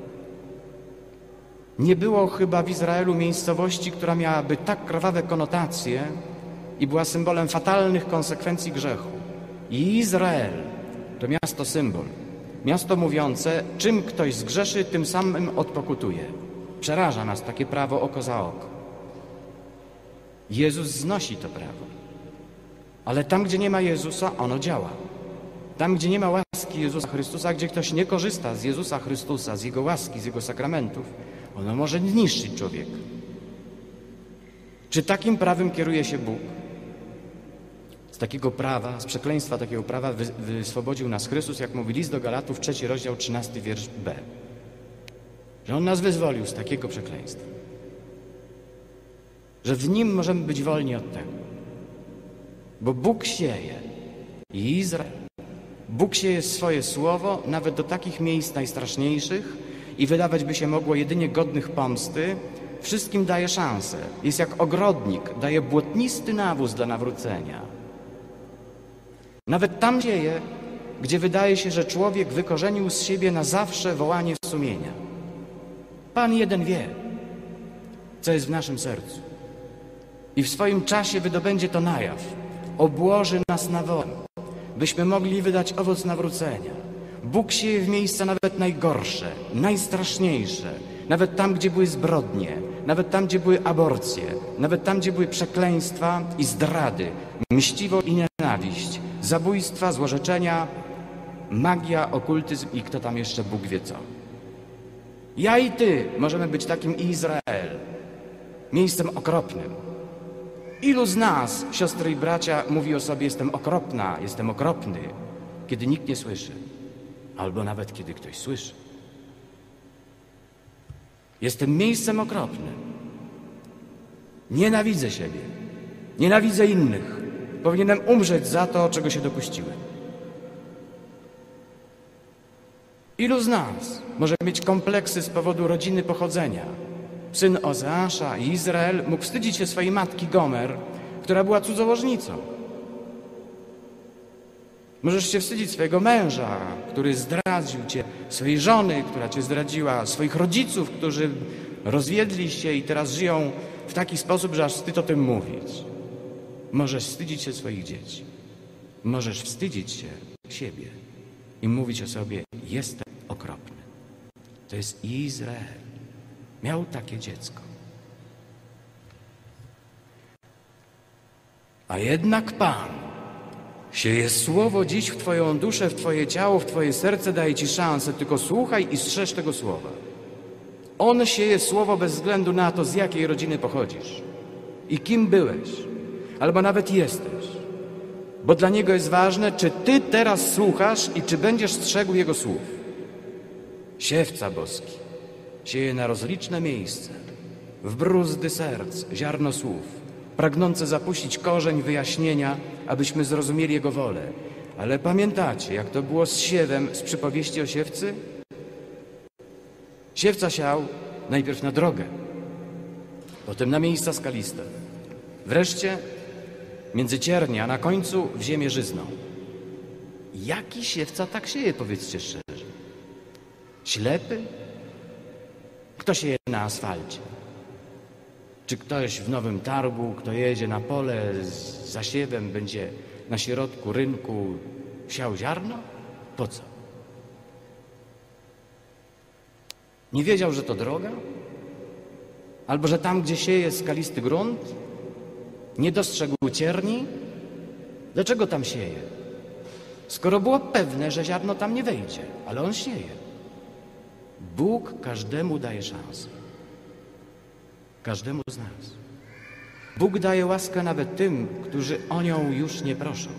Speaker 2: Nie było chyba w Izraelu miejscowości, która miałaby tak krwawe konotacje i była symbolem fatalnych konsekwencji grzechu. I Izrael to miasto symbol. Miasto mówiące, czym ktoś zgrzeszy, tym samym odpokutuje. Przeraża nas takie prawo oko za oko. Jezus znosi to prawo. Ale tam, gdzie nie ma Jezusa, ono działa. Tam, gdzie nie ma łaski Jezusa Chrystusa, gdzie ktoś nie korzysta z Jezusa Chrystusa, z Jego łaski, z Jego sakramentów, ono może niszczyć człowieka. Czy takim prawem kieruje się Bóg? Z takiego prawa, z przekleństwa takiego prawa wyswobodził nas Chrystus, jak mówi list do Galatów, 3 rozdział, 13 wiersz B. Że On nas wyzwolił z takiego przekleństwa. Że w Nim możemy być wolni od tego. Bo Bóg sieje i Izrael. Bóg sieje swoje słowo nawet do takich miejsc najstraszniejszych i wydawać by się mogło jedynie godnych pomsty. Wszystkim daje szansę. Jest jak ogrodnik, daje błotnisty nawóz dla nawrócenia. Nawet tam dzieje, gdzie wydaje się, że człowiek wykorzenił z siebie na zawsze wołanie sumienia. Pan jeden wie, co jest w naszym sercu. I w swoim czasie wydobędzie to na jaw. Obłoży nas nawozem, byśmy mogli wydać owoc nawrócenia. Bóg sieje w miejsca nawet najgorsze, najstraszniejsze, nawet tam, gdzie były zbrodnie, nawet tam, gdzie były aborcje, nawet tam, gdzie były przekleństwa i zdrady, mściwość i nienawiść, zabójstwa, złorzeczenia, magia, okultyzm i kto tam jeszcze Bóg wie co. Ja i ty możemy być takim Izrael, miejscem okropnym. Ilu z nas, siostry i bracia, mówi o sobie, jestem okropna, jestem okropny, kiedy nikt nie słyszy, albo nawet kiedy ktoś słyszy. Jestem miejscem okropnym. Nienawidzę siebie, nienawidzę innych. Powinienem umrzeć za to, czego się dopuściłem. Ilu z nas może mieć kompleksy z powodu rodziny pochodzenia? Syn Ozeasza i Izrael mógł wstydzić się swojej matki Gomer, która była cudzołożnicą. Możesz się wstydzić swojego męża, który zdradził cię, swojej żony, która cię zdradziła, swoich rodziców, którzy rozwiedli się i teraz żyją w taki sposób, że aż wstyd o tym mówić. Możesz wstydzić się swoich dzieci. Możesz wstydzić się siebie i mówić o sobie, jestem okropny. To jest Izrael. Miał takie dziecko. A jednak Pan sieje słowo dziś w Twoją duszę, w Twoje ciało, w Twoje serce, daje Ci szansę, tylko słuchaj i strzeż tego słowa. On sieje słowo bez względu na to, z jakiej rodziny pochodzisz i kim byłeś, albo nawet jesteś. Bo dla Niego jest ważne, czy Ty teraz słuchasz i czy będziesz strzegł Jego słów. Siewca boski sieje na rozliczne miejsca, w bruzdy serc ziarno słów, pragnące zapuścić korzeń wyjaśnienia, abyśmy zrozumieli Jego wolę. Ale pamiętacie, jak to było z siewem z przypowieści o siewcy? Siewca siał najpierw na drogę, potem na miejsca skaliste, wreszcie między ciernie, a na końcu w ziemię żyzną. Jaki siewca tak sieje, powiedzcie szczerze? Ślepy? Kto sieje na asfalcie? Czy ktoś w Nowym Targu, kto jedzie na pole z zasiewem, będzie na środku rynku siał ziarno? Po co? Nie wiedział, że to droga? Albo że tam, gdzie sieje skalisty grunt, nie dostrzegł cierni? Dlaczego tam sieje? Skoro było pewne, że ziarno tam nie wejdzie, ale on sieje. Bóg każdemu daje szansę. Każdemu z nas. Bóg daje łaskę nawet tym, którzy o nią już nie proszą.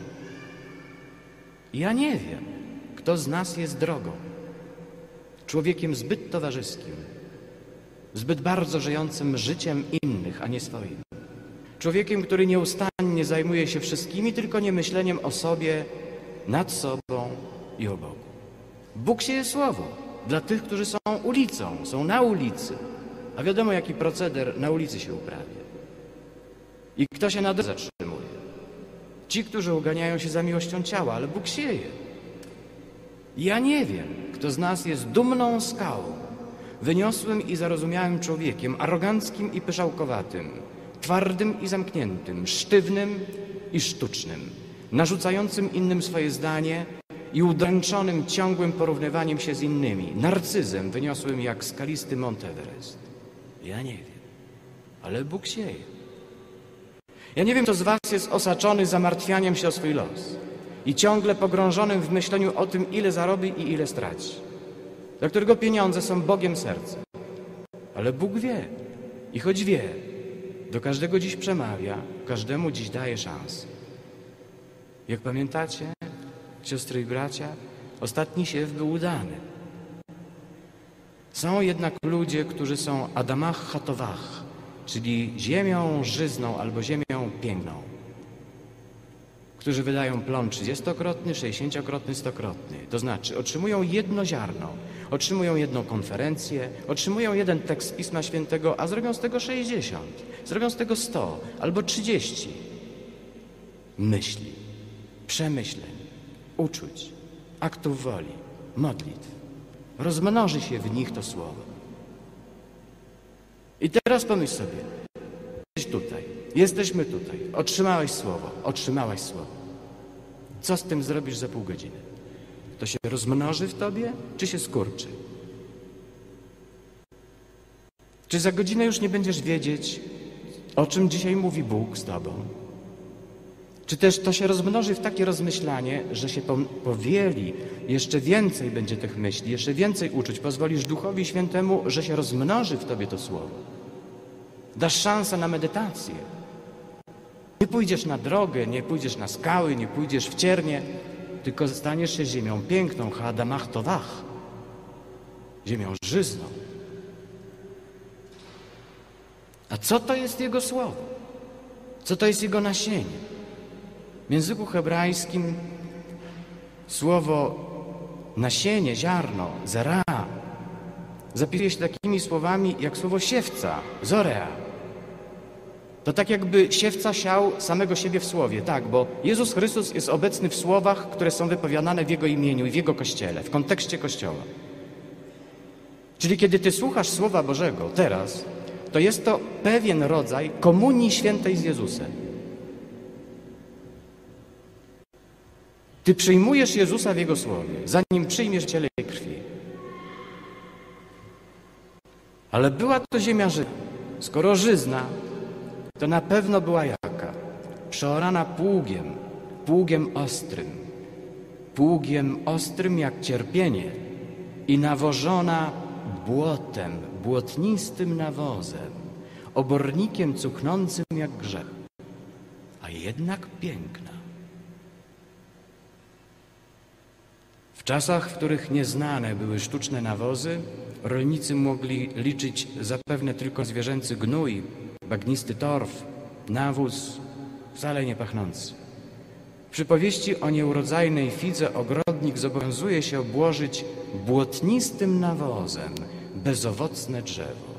Speaker 2: Ja nie wiem, kto z nas jest drogą. Człowiekiem zbyt towarzyskim, zbyt bardzo żyjącym życiem innych, a nie swoim. Człowiekiem, który nieustannie zajmuje się wszystkimi, tylko nie myśleniem o sobie, nad sobą i o Bogu. Bóg sieje słowo dla tych, którzy są ulicą, są na ulicy. A wiadomo, jaki proceder na ulicy się uprawia. I kto się na drodze zatrzymuje? Ci, którzy uganiają się za miłością ciała, ale Bóg sieje. Ja nie wiem, kto z nas jest dumną skałą, wyniosłym i zarozumiałym człowiekiem, aroganckim i pyszałkowatym, twardym i zamkniętym, sztywnym i sztucznym, narzucającym innym swoje zdanie i udręczonym ciągłym porównywaniem się z innymi, narcyzem wyniosłym jak skalisty Mont Everest. Ja nie wiem, ale Bóg sieje. Ja nie wiem, kto z was jest osaczony zamartwianiem się o swój los i ciągle pogrążonym w myśleniu o tym, ile zarobi i ile straci, dla którego pieniądze są Bogiem serca. Ale Bóg wie i choć wie, do każdego dziś przemawia, każdemu dziś daje szansę. Jak pamiętacie, siostry i bracia, ostatni siew był udany. Są jednak ludzie, którzy są Adamach Hatowach, czyli ziemią żyzną albo ziemią piękną, którzy wydają plon 30-krotny, 60-krotny, 100-krotny. To znaczy otrzymują jedno ziarno, otrzymują jedną konferencję, otrzymują jeden tekst Pisma Świętego, a zrobią z tego 60, zrobią z tego 100 albo 30 myśli, przemyśleń, uczuć, aktów woli, modlitw. Rozmnoży się w nich to słowo. I teraz pomyśl sobie, jesteś tutaj, jesteśmy tutaj, otrzymałeś słowo, otrzymałaś słowo. Co z tym zrobisz za pół godziny? To się rozmnoży w tobie, czy się skurczy? Czy za godzinę już nie będziesz wiedzieć, o czym dzisiaj mówi Bóg z tobą? Czy też to się rozmnoży w takie rozmyślanie, że się powieli, jeszcze więcej będzie tych myśli, jeszcze więcej uczuć, pozwolisz Duchowi Świętemu, że się rozmnoży w tobie to słowo. Dasz szansę na medytację. Nie pójdziesz na drogę, nie pójdziesz na skały, nie pójdziesz w ciernie, tylko staniesz się ziemią piękną, Adamach Tovach, ziemią żyzną. A co to jest Jego słowo? Co to jest Jego nasienie? W języku hebrajskim słowo nasienie, ziarno, zera, zapisuje się takimi słowami jak słowo siewca, zorea. To tak jakby siewca siał samego siebie w słowie, tak, bo Jezus Chrystus jest obecny w słowach, które są wypowiadane w Jego imieniu i w Jego Kościele, w kontekście Kościoła. Czyli kiedy Ty słuchasz Słowa Bożego teraz, to jest to pewien rodzaj komunii świętej z Jezusem. Ty przyjmujesz Jezusa w Jego Słowie, zanim przyjmiesz ciele i krwi. Ale była to ziemia żyzna. Skoro żyzna, to na pewno była jaka? Przeorana pługiem ostrym jak cierpienie i nawożona błotem, błotnistym nawozem, obornikiem cuchnącym jak grzech, a jednak piękna. W czasach, w których nieznane były sztuczne nawozy, rolnicy mogli liczyć zapewne tylko zwierzęcy gnój, bagnisty torf, nawóz, wcale nie pachnący. W przypowieści o nieurodzajnej fidze ogrodnik zobowiązuje się obłożyć błotnistym nawozem bezowocne drzewo.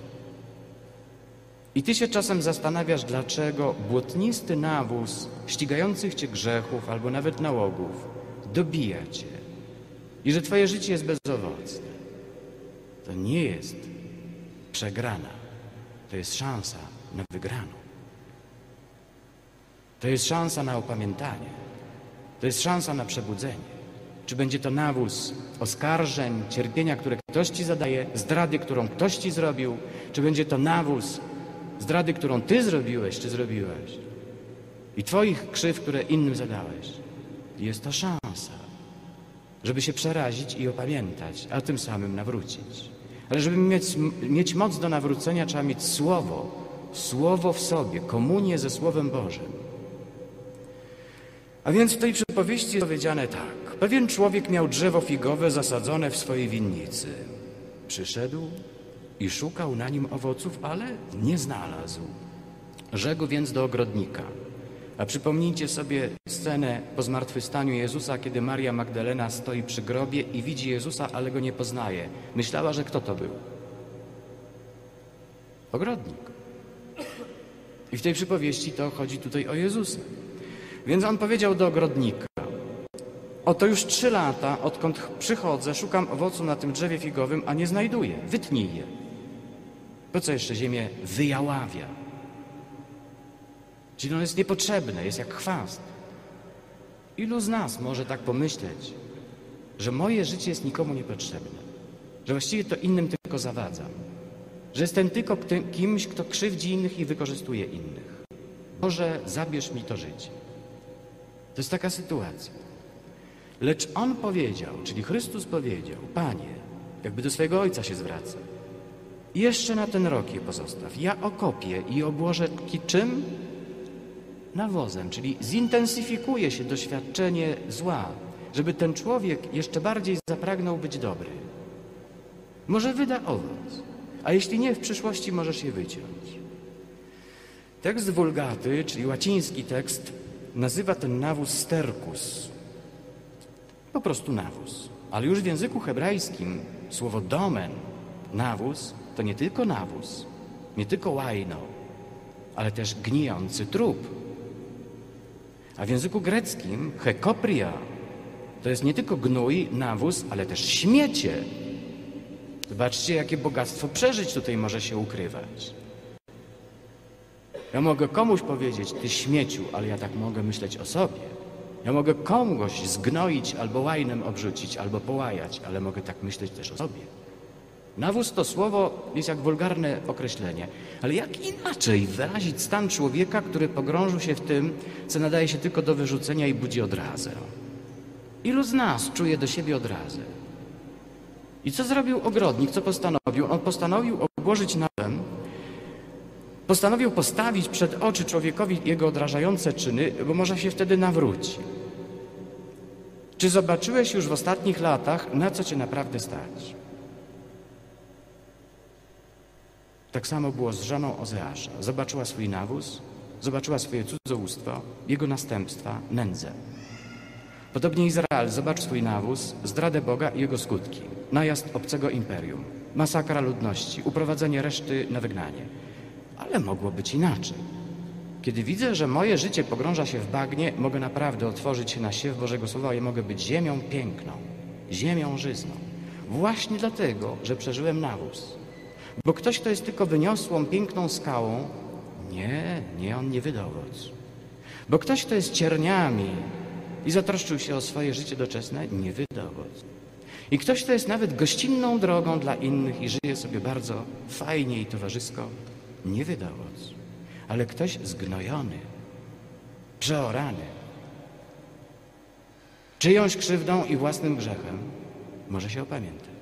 Speaker 2: I ty się czasem zastanawiasz, dlaczego błotnisty nawóz ścigających cię grzechów albo nawet nałogów dobija cię i że twoje życie jest bezowocne. To nie jest przegrana, to jest szansa na wygraną. To jest szansa na opamiętanie, to jest szansa na przebudzenie. Czy będzie to nawóz oskarżeń, cierpienia, które ktoś ci zadaje, zdrady, którą ktoś ci zrobił, czy będzie to nawóz zdrady, którą ty zrobiłeś, czy zrobiłeś i twoich krzyw, które innym zadałeś. Jest to szansa, żeby się przerazić i opamiętać, a tym samym nawrócić. Ale żeby mieć moc do nawrócenia, trzeba mieć słowo w sobie, komunię ze Słowem Bożym. A więc w tej przypowieści jest powiedziane tak. Pewien człowiek miał drzewo figowe zasadzone w swojej winnicy. Przyszedł i szukał na nim owoców, ale nie znalazł. Rzekł więc do ogrodnika. A przypomnijcie sobie scenę po zmartwychwstaniu Jezusa, kiedy Maria Magdalena stoi przy grobie i widzi Jezusa, ale go nie poznaje. Myślała, że kto to był? Ogrodnik. I w tej przypowieści to chodzi tutaj o Jezusa. Więc on powiedział do ogrodnika: oto już 3 lata, odkąd przychodzę, szukam owocu na tym drzewie figowym, a nie znajduję. Wytnij je. Po co jeszcze ziemię wyjaławia? Czyli ono jest niepotrzebne, jest jak chwast. Ilu z nas może tak pomyśleć, że moje życie jest nikomu niepotrzebne, że właściwie to innym tylko zawadzam, że jestem tylko kimś, kto krzywdzi innych i wykorzystuje innych. Boże, zabierz mi to życie. To jest taka sytuacja. Lecz On powiedział, czyli Chrystus powiedział: Panie, jakby do swojego Ojca się zwraca, jeszcze na ten rok je pozostaw. Ja okopię i obłożę czym? Nawozem, czyli zintensyfikuje się doświadczenie zła, żeby ten człowiek jeszcze bardziej zapragnął być dobry. Może wyda owoc, a jeśli nie, w przyszłości możesz je wyciąć. Tekst Wulgaty, czyli łaciński tekst, nazywa ten nawóz sterkus. Po prostu nawóz. Ale już w języku hebrajskim słowo domen, nawóz, to nie tylko nawóz, nie tylko łajno, ale też gnijący trup. A w języku greckim hekopria to jest nie tylko gnój, nawóz, ale też śmiecie. Zobaczcie, jakie bogactwo przeżyć tutaj może się ukrywać. Ja mogę komuś powiedzieć: ty śmieciu, ale ja tak mogę myśleć o sobie. Ja mogę kogoś zgnoić albo łajnem obrzucić, albo połajać, ale mogę tak myśleć też o sobie. Nawóz to słowo jest jak wulgarne określenie, ale jak inaczej wyrazić stan człowieka, który pogrążył się w tym, co nadaje się tylko do wyrzucenia i budzi odrazę? Ilu z nas czuje do siebie odrazę? I co zrobił ogrodnik? Co postanowił? On postanowił obłożyć nawozem, postanowił postawić przed oczy człowiekowi jego odrażające czyny, bo może się wtedy nawróci. Czy zobaczyłeś już w ostatnich latach, na co cię naprawdę stać? Tak samo było z żoną Ozeasza. Zobaczyła swój nawóz, zobaczyła swoje cudzołóstwo, jego następstwa, nędzę. Podobnie Izrael zobaczył swój nawóz, zdradę Boga i jego skutki. Najazd obcego imperium, masakra ludności, uprowadzenie reszty na wygnanie. Ale mogło być inaczej. Kiedy widzę, że moje życie pogrąża się w bagnie, mogę naprawdę otworzyć się na siew Bożego Słowa i mogę być ziemią piękną, ziemią żyzną. Właśnie dlatego, że przeżyłem nawóz. Bo ktoś, kto jest tylko wyniosłą, piękną skałą, on nie wyda owocu. Bo ktoś, kto jest cierniami i zatroszczył się o swoje życie doczesne, nie wyda owocu. I ktoś, kto jest nawet gościnną drogą dla innych i żyje sobie bardzo fajnie i towarzysko, nie wyda owocu. Ale ktoś zgnojony, przeorany, czyjąś krzywdą i własnym grzechem może się opamiętać.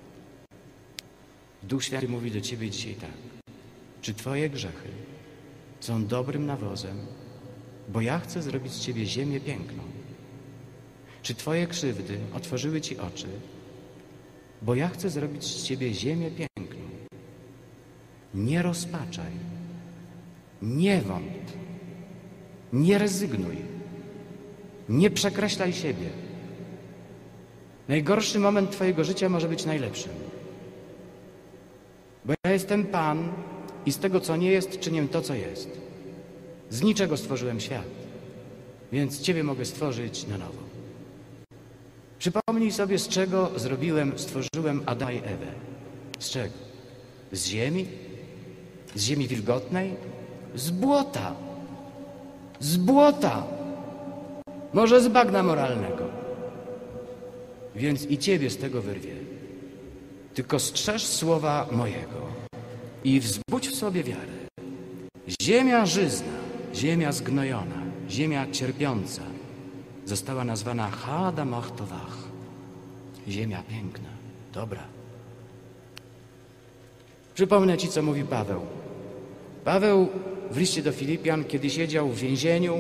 Speaker 2: Duch Święty mówi do ciebie dzisiaj tak: czy twoje grzechy są dobrym nawozem, bo ja chcę zrobić z ciebie ziemię piękną.
Speaker 1: Czy twoje krzywdy otworzyły ci oczy? Bo ja chcę zrobić z ciebie ziemię piękną. Nie rozpaczaj, nie wątp, nie rezygnuj, nie przekreślaj siebie. Najgorszy moment twojego życia może być najlepszym. Bo ja jestem Pan i z tego, co nie jest, czynię to, co jest. Z niczego stworzyłem świat, więc ciebie mogę stworzyć na nowo. Przypomnij sobie, z czego stworzyłem Adama i Ewę. Z czego? Z ziemi? Z ziemi wilgotnej? Z błota. Z błota. Może z bagna moralnego. Więc i ciebie z tego wyrwie. Tylko strzeż słowa mojego i wzbudź w sobie wiarę. Ziemia żyzna, ziemia zgnojona, ziemia cierpiąca została nazwana Hadam Achtowach. Ziemia piękna, dobra. Przypomnę ci, co mówi Paweł. Paweł w liście do Filipian, kiedy siedział w więzieniu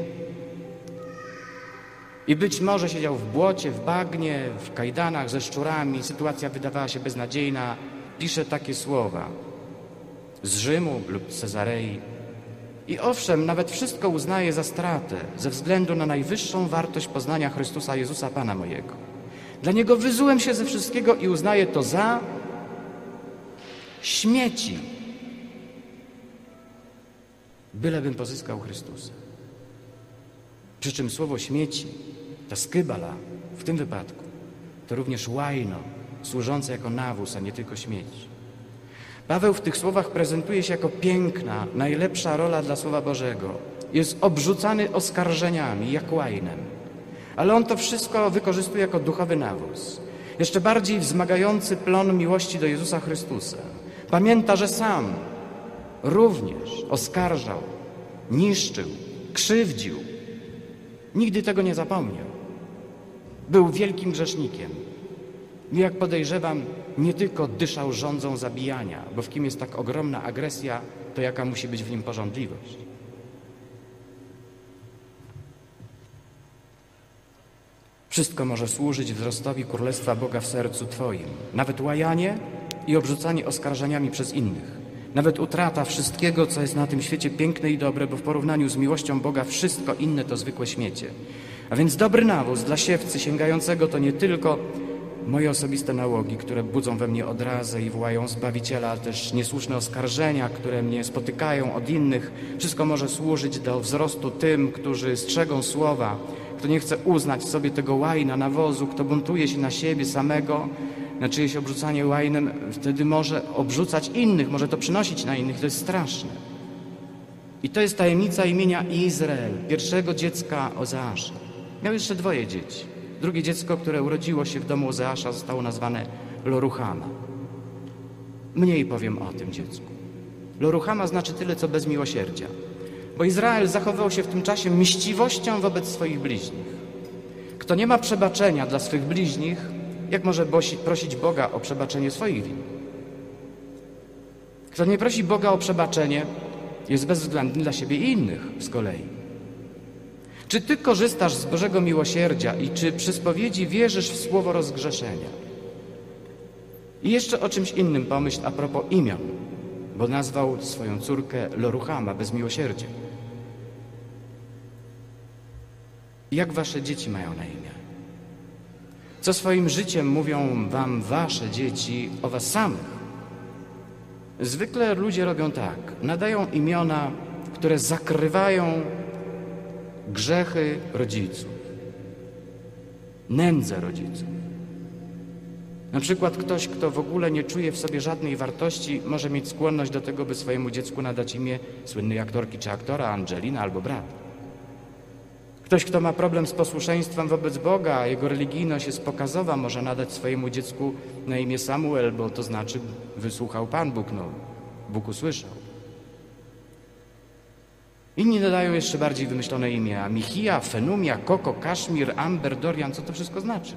Speaker 1: i być może siedział w błocie, w bagnie, w kajdanach ze szczurami, sytuacja wydawała się beznadziejna, pisze takie słowa z Rzymu lub z Cezarei. I owszem, nawet wszystko uznaje za stratę ze względu na najwyższą wartość poznania Chrystusa Jezusa Pana mojego. Dla Niego wyzułem się ze wszystkiego i uznaję to za śmieci, bylebym pozyskał Chrystusa. Przy czym słowo śmieci, ta skybala w tym wypadku, to również łajno służące jako nawóz, a nie tylko śmieci. Paweł w tych słowach prezentuje się jako piękna, najlepsza rola dla Słowa Bożego. Jest obrzucany oskarżeniami, jak łajnem. Ale on to wszystko wykorzystuje jako duchowy nawóz. Jeszcze bardziej wzmagający plon miłości do Jezusa Chrystusa. Pamięta, że sam również oskarżał, niszczył, krzywdził. Nigdy tego nie zapomniał. Był wielkim grzesznikiem. I jak podejrzewam, nie tylko dyszał żądzą zabijania, bo w kim jest tak ogromna agresja, to jaka musi być w nim pożądliwość. Wszystko może służyć wzrostowi Królestwa Boga w sercu Twoim. Nawet łajanie i obrzucanie oskarżeniami przez innych. Nawet utrata wszystkiego, co jest na tym świecie piękne i dobre, bo w porównaniu z miłością Boga wszystko inne to zwykłe śmiecie. A więc dobry nawóz dla siewcy sięgającego to nie tylko moje osobiste nałogi, które budzą we mnie odrazę i wołają Zbawiciela, ale też niesłuszne oskarżenia, które mnie spotykają od innych. Wszystko może służyć do wzrostu tym, którzy strzegą słowa, kto nie chce uznać sobie tego łajna, nawozu, kto buntuje się na siebie samego, na czyjeś obrzucanie łajnem, wtedy może obrzucać innych, może to przynosić na innych. To jest straszne. I to jest tajemnica imienia Izrael, pierwszego dziecka Ozeasza. Miał jeszcze 2 dzieci. Drugie dziecko, które urodziło się w domu Ozeasza, zostało nazwane Loruhama. Mniej powiem o tym dziecku. Loruhama znaczy tyle, co bez miłosierdzia. Bo Izrael zachowywał się w tym czasie mściwością wobec swoich bliźnich. Kto nie ma przebaczenia dla swych bliźnich, jak może prosić Boga o przebaczenie swoich win? Kto nie prosi Boga o przebaczenie, jest bezwzględny dla siebie i innych z kolei. Czy ty korzystasz z Bożego miłosierdzia i czy przy spowiedzi wierzysz w słowo rozgrzeszenia? I jeszcze o czymś innym pomyśl a propos imion, bo nazwał swoją córkę Loruhama, bez miłosierdzia. Jak wasze dzieci mają na imię? Co swoim życiem mówią wam wasze dzieci o was samych? Zwykle ludzie robią tak, nadają imiona, które zakrywają grzechy rodziców, nędzę rodziców. Na przykład ktoś, kto w ogóle nie czuje w sobie żadnej wartości, może mieć skłonność do tego, by swojemu dziecku nadać imię słynnej aktorki czy aktora, Angelina albo brat. Ktoś, kto ma problem z posłuszeństwem wobec Boga, a jego religijność jest pokazowa, może nadać swojemu dziecku na imię Samuel, bo to znaczy wysłuchał Pan Bóg, Bóg usłyszał. Inni nadają jeszcze bardziej wymyślone imię. Michia, Fenumia, Koko, Kaszmir, Amber, Dorian. Co to wszystko znaczy?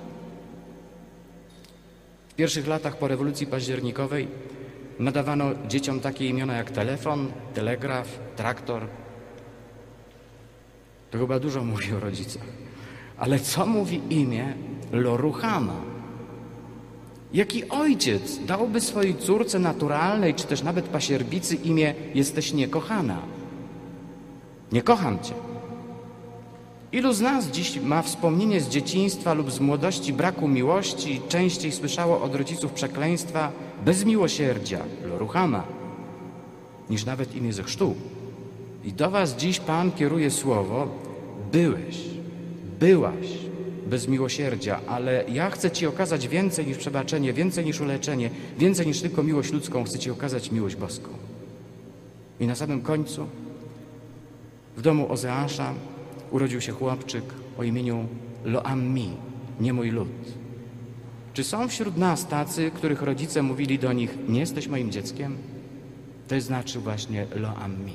Speaker 1: W pierwszych latach po rewolucji październikowej nadawano dzieciom takie imiona jak telefon, telegraf, traktor. To chyba dużo mówi o rodzicach.
Speaker 2: Ale co mówi imię Lo-Ruhama? Jaki ojciec dałby swojej córce naturalnej, czy też nawet pasierbicy imię jesteś niekochana? Nie kocham cię. Ilu z nas dziś ma wspomnienie z dzieciństwa lub z młodości braku miłości, częściej słyszało od rodziców przekleństwa bez miłosierdzia, Lo-Ruhama, niż nawet imię ze chrztu? I do was dziś Pan kieruje słowo: byłeś, byłaś bez miłosierdzia, ale ja chcę ci okazać więcej niż przebaczenie, więcej niż uleczenie, więcej niż tylko miłość ludzką, chcę ci okazać miłość boską. I na samym końcu w domu Ozeasza urodził się chłopczyk o imieniu Lo-Ammi, nie mój lud. Czy są wśród nas tacy, których rodzice mówili do nich: nie jesteś moim dzieckiem? To znaczy właśnie Lo-Ammi.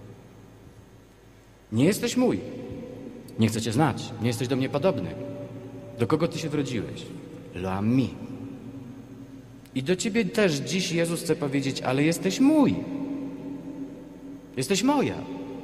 Speaker 2: Nie jesteś mój. Nie chcę cię znać. Nie jesteś do mnie podobny. Do kogo ty się wrodziłeś? Lo-Ammi. I do ciebie też dziś Jezus chce powiedzieć: ale jesteś mój. Jesteś moja.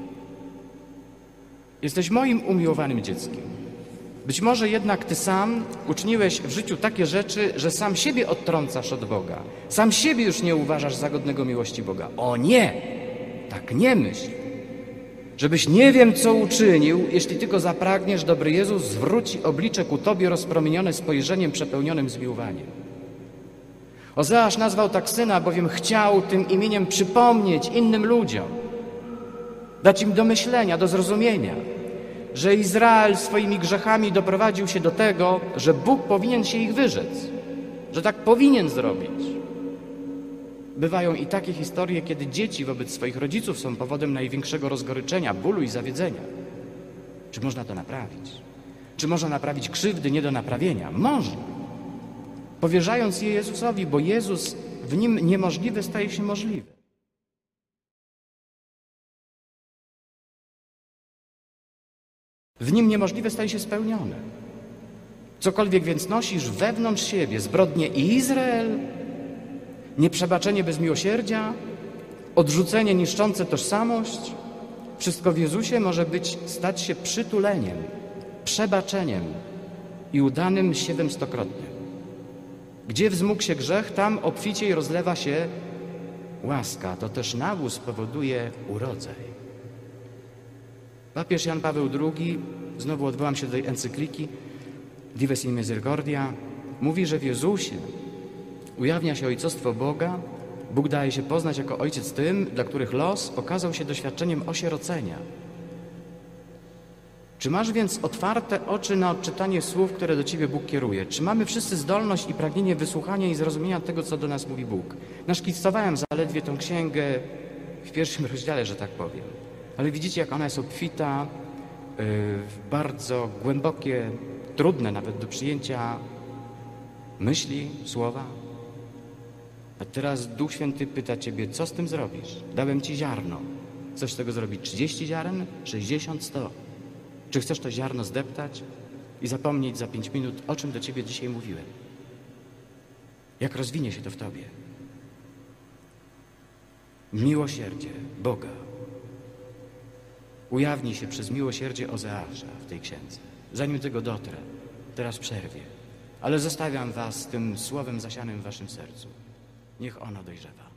Speaker 2: Jesteś moim umiłowanym dzieckiem. Być może jednak ty sam uczyniłeś w życiu takie rzeczy, że sam siebie odtrącasz od Boga. Sam siebie już nie uważasz za godnego miłości Boga. O nie! Tak nie myśl. Żebyś nie wiem co uczynił, jeśli tylko zapragniesz, dobry Jezus zwróci oblicze ku tobie rozpromienione spojrzeniem przepełnionym zmiłowaniem. Ozeasz nazwał tak syna, bowiem chciał tym imieniem przypomnieć innym ludziom, dać im do myślenia, do zrozumienia, że Izrael swoimi grzechami doprowadził się do tego, że Bóg powinien się ich wyrzec, że tak powinien zrobić. Bywają i takie historie, kiedy dzieci wobec swoich rodziców są powodem największego rozgoryczenia, bólu i zawiedzenia. Czy można to naprawić? Czy można naprawić krzywdy nie do naprawienia? Można. Powierzając je Jezusowi, bo Jezus, w Nim niemożliwe staje się możliwe. W Nim niemożliwe staje się spełnione. Cokolwiek więc nosisz wewnątrz siebie, zbrodnie i Izrael, nieprzebaczenie bez miłosierdzia, odrzucenie niszczące tożsamość, wszystko w Jezusie może stać się przytuleniem, przebaczeniem i udanym siewem stokrotnym. Gdzie wzmógł się grzech, tam obficiej rozlewa się łaska. To też nawóz powoduje urodzaj. Papież Jan Paweł II, znowu odwołam się do tej encykliki Dives in Misericordia, mówi, że w Jezusie ujawnia się ojcostwo Boga. Bóg daje się poznać jako Ojciec tym, dla których los okazał się doświadczeniem osierocenia. Czy masz więc otwarte oczy na odczytanie słów, które do ciebie Bóg kieruje? Czy mamy wszyscy zdolność i pragnienie wysłuchania i zrozumienia tego, co do nas mówi Bóg? Naszkicowałem zaledwie tę księgę w pierwszym rozdziale, że tak powiem. Ale widzicie, jak ona jest obfita w bardzo głębokie, trudne nawet do przyjęcia myśli, słowa. A teraz Duch Święty pyta ciebie, co z tym zrobisz? Dałem ci ziarno. Chcesz z tego zrobić 30 ziaren, 60, 100? Czy chcesz to ziarno zdeptać i zapomnieć za 5 minut, o czym do ciebie dzisiaj mówiłem? Jak rozwinie się to w tobie? Miłosierdzie Boga ujawni się przez miłosierdzie Ozeasza w tej księdze. Zanim do tego dotrę, teraz przerwie. Ale zostawiam was z tym słowem zasianym w waszym sercu. Niech ono dojrzewa.